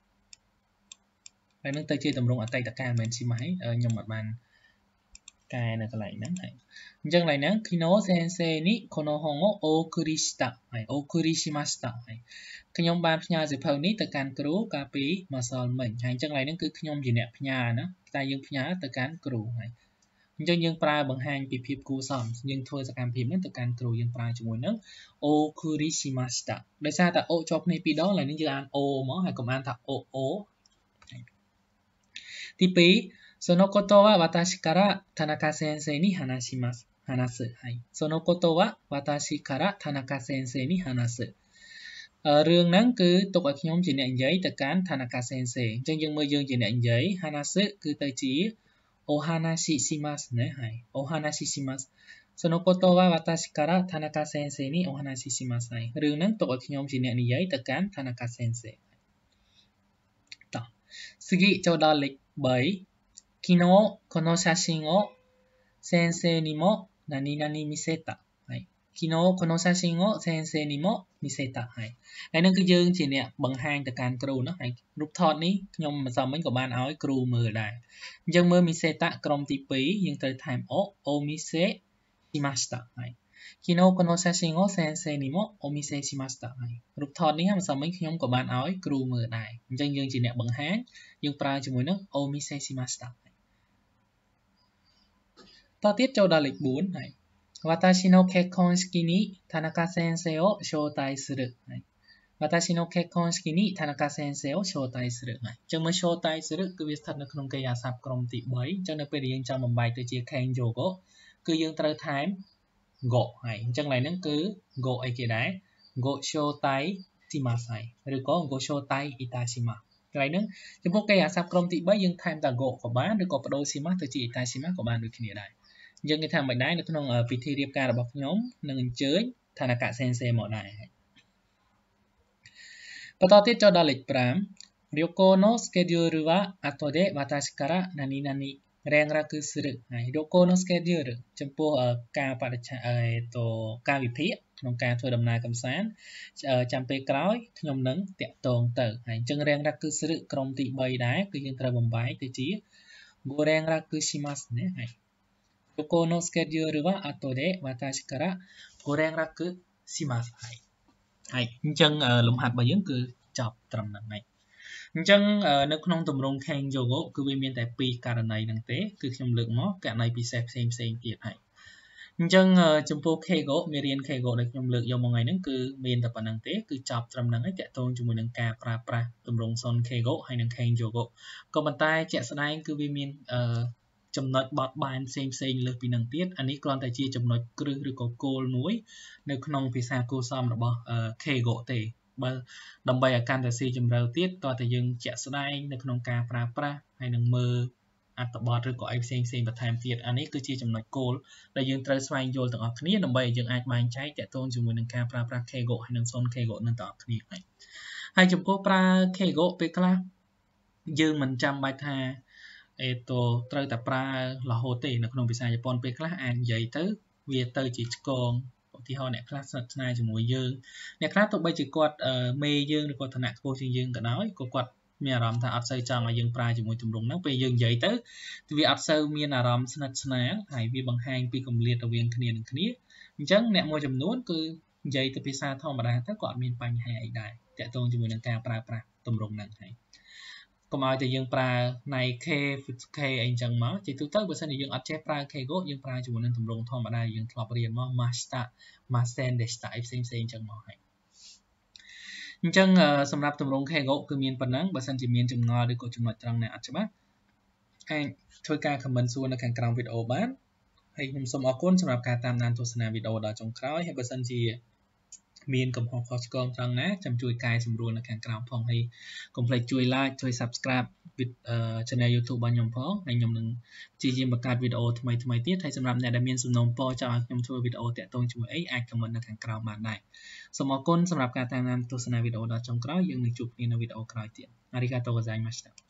ហើយនឹងទៅជាទម្រង់អតីតកាលមិនមែន shimas ហើយខ្ញុំអត់បានកែនៅកន្លែងហ្នឹងហើយអញ្ចឹងឡើយហ្នឹង 昨日先生にこの本をお送りしたហើយお送りしましたហើយខ្ញុំបានផ្ញើសៀវភៅនេះទៅកាន់គ្រូកាលពីម្សិលមិញហើយអញ្ចឹងឡើយហ្នឹងគឺខ្ញុំជាអ្នកផ្ញើណាតែយើងផ្ញើទៅកាន់គ្រូហើយអញ្ចឹងយើងប្រើបង្ហាញពីភាពគួរសមយើងធ្វើសកម្មភាពនេះទៅកាន់គ្រូយើងប្រើជាមួយនឹងអូគូរីស៊ីម៉ាស្តាដោយសារតែអូជាប់គ្នាពីរដងឡើយនេះយើងអានអូមកហើយកុំអានថាអូអូទីពីរそのことは私から田中先生に話します話すはいそのことは私から田中先生に話すរឿងហ្នឹងគឺទុកឲ្យខ្ញុំជាអ្នកនិយាយទៅកាន់田中先生អញ្ចឹងយើងមើលយើងជាអ្នកនិយាយ話すគឺទៅជាお話ししますねはいお話ししますそのことは私から田中先生にお話ししますはいរឿងហ្នឹងទុកឲ្យខ្ញុំជាអ្នកនិយាយទៅកាន់田中先生តោះ次ចូលដល់លេខបី昨日この写真を先生にも何々見せたはい昨日この写真を先生にも見せたはいហើយនឹងគឺយើងជាអ្នកបង្ហាញទៅកាន់គ្រូណាហើយរូបថតនេះខ្ញុំមិនសមវិញក៏បានឲ្យគ្រូមើលដែរអញ្ចឹងមើល miseta ក្រុមទីពីរយើងត្រូវថែម o o mise shimashita ហើយ昨日この写真を先生にもお見せしましたហើយរូបថតនេះមិនសមវិញខ្ញុំក៏បានឲ្យគ្រូមើលដែរអញ្ចឹងយើងជាអ្នកបង្ហាញយើងប្រើជាមួយនឹង o mise shimashitaតទៀតចូលដល់លេខបួនហើយ私の結婚式に田中先生を招待するはい私の結婚式に田中先生を招待するはいអញ្ចឹងមក招待するគឺវាស្ថិតនៅក្នុងកិរិយាសព្ទក្រុមទីបីអញ្ចឹងនៅពេលដែលយើងចង់បំបែកទៅជា けんじょうご គឺយើងត្រូវថែម go ហើយអញ្ចឹងឡើយហ្នឹងគឺ go អីគេដែរ go 招待しますហើយឬក៏ go 招待いたしますកន្លែងហ្នឹងចំពោះកិរិយាសព្ទក្រុមទីបីយើងថែមតែ go ក៏បានឬក៏បដូរ しますទៅជាいたしますក៏បានដូចគ្នាដែរយើងនិយាយថាមិនដែរនៅក្នុងពិធីរៀបការរបស់ខ្ញុំនឹងអញ្ជើញ田中先生មកដែរបន្តទៀតចូលដល់លេខប្រាំ旅行のスケジュールは後で私から何々連絡するはい旅行のスケジュールចំពោះការបរិច្ឆេទអេតការវិភាគក្នុងការធ្វើដំណើរកម្សាន្តចាំពេលក្រោយខ្ញុំនឹងតាក់ទងទៅហើយអញ្ចឹង連絡するក្រុមទីបីដែរគឺយើងត្រូវបំបែកទៅជាご連絡しますねはい旅行のスケジュールは後で私からご連絡しますはいហើយអញ្ចឹងលំហាត់របស់យើងគឺចប់ត្រឹមហ្នឹងហើយអញ្ចឹងនៅក្នុងទម្រង់ けんじょうご គឺវាមានតែពីរករណីហ្នឹងទេគឺខ្ញុំលើកមកករណីពិសេសផ្សេងផ្សេងទៀតហើយអញ្ចឹងចំពោះ けんじょうご មេរៀន けんじょうご ដែលខ្ញុំលើកយកមកថ្ងៃហ្នឹងគឺមានតែប៉ុណ្្នឹងទេគឺចប់ត្រឹមហ្នឹងហើយតាក់ទងជាមួយនឹងការប្រើប្រាស់ទម្រង់ そんけいご ហើយនឹង けんじょうご ក៏ប៉ុន្តែជាក់ស្ដែងគឺវាមានអឺចំណុចបត់បែនផ្សេងផ្សេងលើសពីនឹងទៀតអានេះគ្រាន់តែជាចំណុចគ្រឹះឬក៏គោលមួយនៅក្នុងភាសាគួរសមរបស់ けんじょうご ទេបើដើម្បីឲ្យកាន់តែស៊ីជម្រៅទៀតតើតើយើងជាក់ស្ដែងនៅក្នុងការប្រើប្រាស់ហើយនឹងមើលอัตบอดหรือก็ไอเซงเซงแบบแทนเตียดอันนี้คือจีจำนวนโกลแต่ยังเตอร์สไวโยต่างออกนี้นำไปยังไอ้บางใช้แต่ต้นจมูกหนึ่งการปลาปลาเคโกให้หนึ่งโซนเคโกนั่นต่อนี้ไงให้จำพวกปลาเคโกไปกล้ายืมมันจำใบทาเอตัวเตอร์แต่ปลาหล่อโฮเต้ในขนมพิซซ่าญี่ปุ่นไปกล้าอ่านใหญ่เตอร์เวียเตอร์จีกองที่เขาเนี่ยคลาสสนายจมูกยืมเนี่ยคลาสตัวใบจีกอดเอ่อเมย์ยืมหรือก็ถนัดโคชิงยืมกันน้อยก็กอดมีอารมณ์ถ้าอัดใส่จังยังปลาจมูกจมูกนั่งไปยังใหญ่เตอร์ที่อัดใส่มีอารมณ์สนัดสนายหายวิบังหางปีกลมเลียดตัวเวียงคณีหนึ่งคณีจังเนี่ยมวยจำนวนคือใหญ่ตัวพิซซ่าทอมาได้ถ้าก่อนมีปัญหาอีกได้แต่ตรงจมูกหนึ่งการปลาปลาตุ่มลงนั่งให้ก็มาจะยังปลาในเคฟุตเคเองจังมั้งจิตตุเตอร์เปอร์เซ็นต์ยังอัดเจ็บปลาเคโก้ยังปลาจมูกหนึ่งตุ่มลงทอมาได้ยังทลอบเรียนว่ามาสตามาสเตนเดสตาเอฟเซนเซนจังมั้งให้จังสำหรับตุ่มลงเคโก้คือมีนปนังเปอร์เซ็นต์จะมีนจำนวนหรือก็จำนวนตรังเนี่ยอัดใช่ไหมให้ช่วยการคำนวณส่วนในการกลางวิดีโอบ้านให้ผมสมอคุณสำหรับการตามนานโฆษณาวิดีโอดาวจงคล้ายให้เปอร์เซ็นต์จีมีนกับหอกคอสกองตรังนะจำช่วยกายสำรวจในการกลางพองให้กลุ่มเพลย์ช่วยไลค์ช่วย subscribe วิดเอ่อช่องยูทูบบ้านยมพองในยมหนึ่งจีจีประกาศวิดีโอทำไมทำไมที่ให้สำหรับในดำเนินสนมปอจะยมช่วยวิดีโอแต่ตรงช่วยไอ้ไอ้คำนวณในการกลางมาได้สมอคุณสำหรับการตามนานโฆษณาวิดีโอดาวจงคล้ายยังในจุดนี้ในวิดีโอคล้ายเตียนอาริกาโตะไซมัสตะ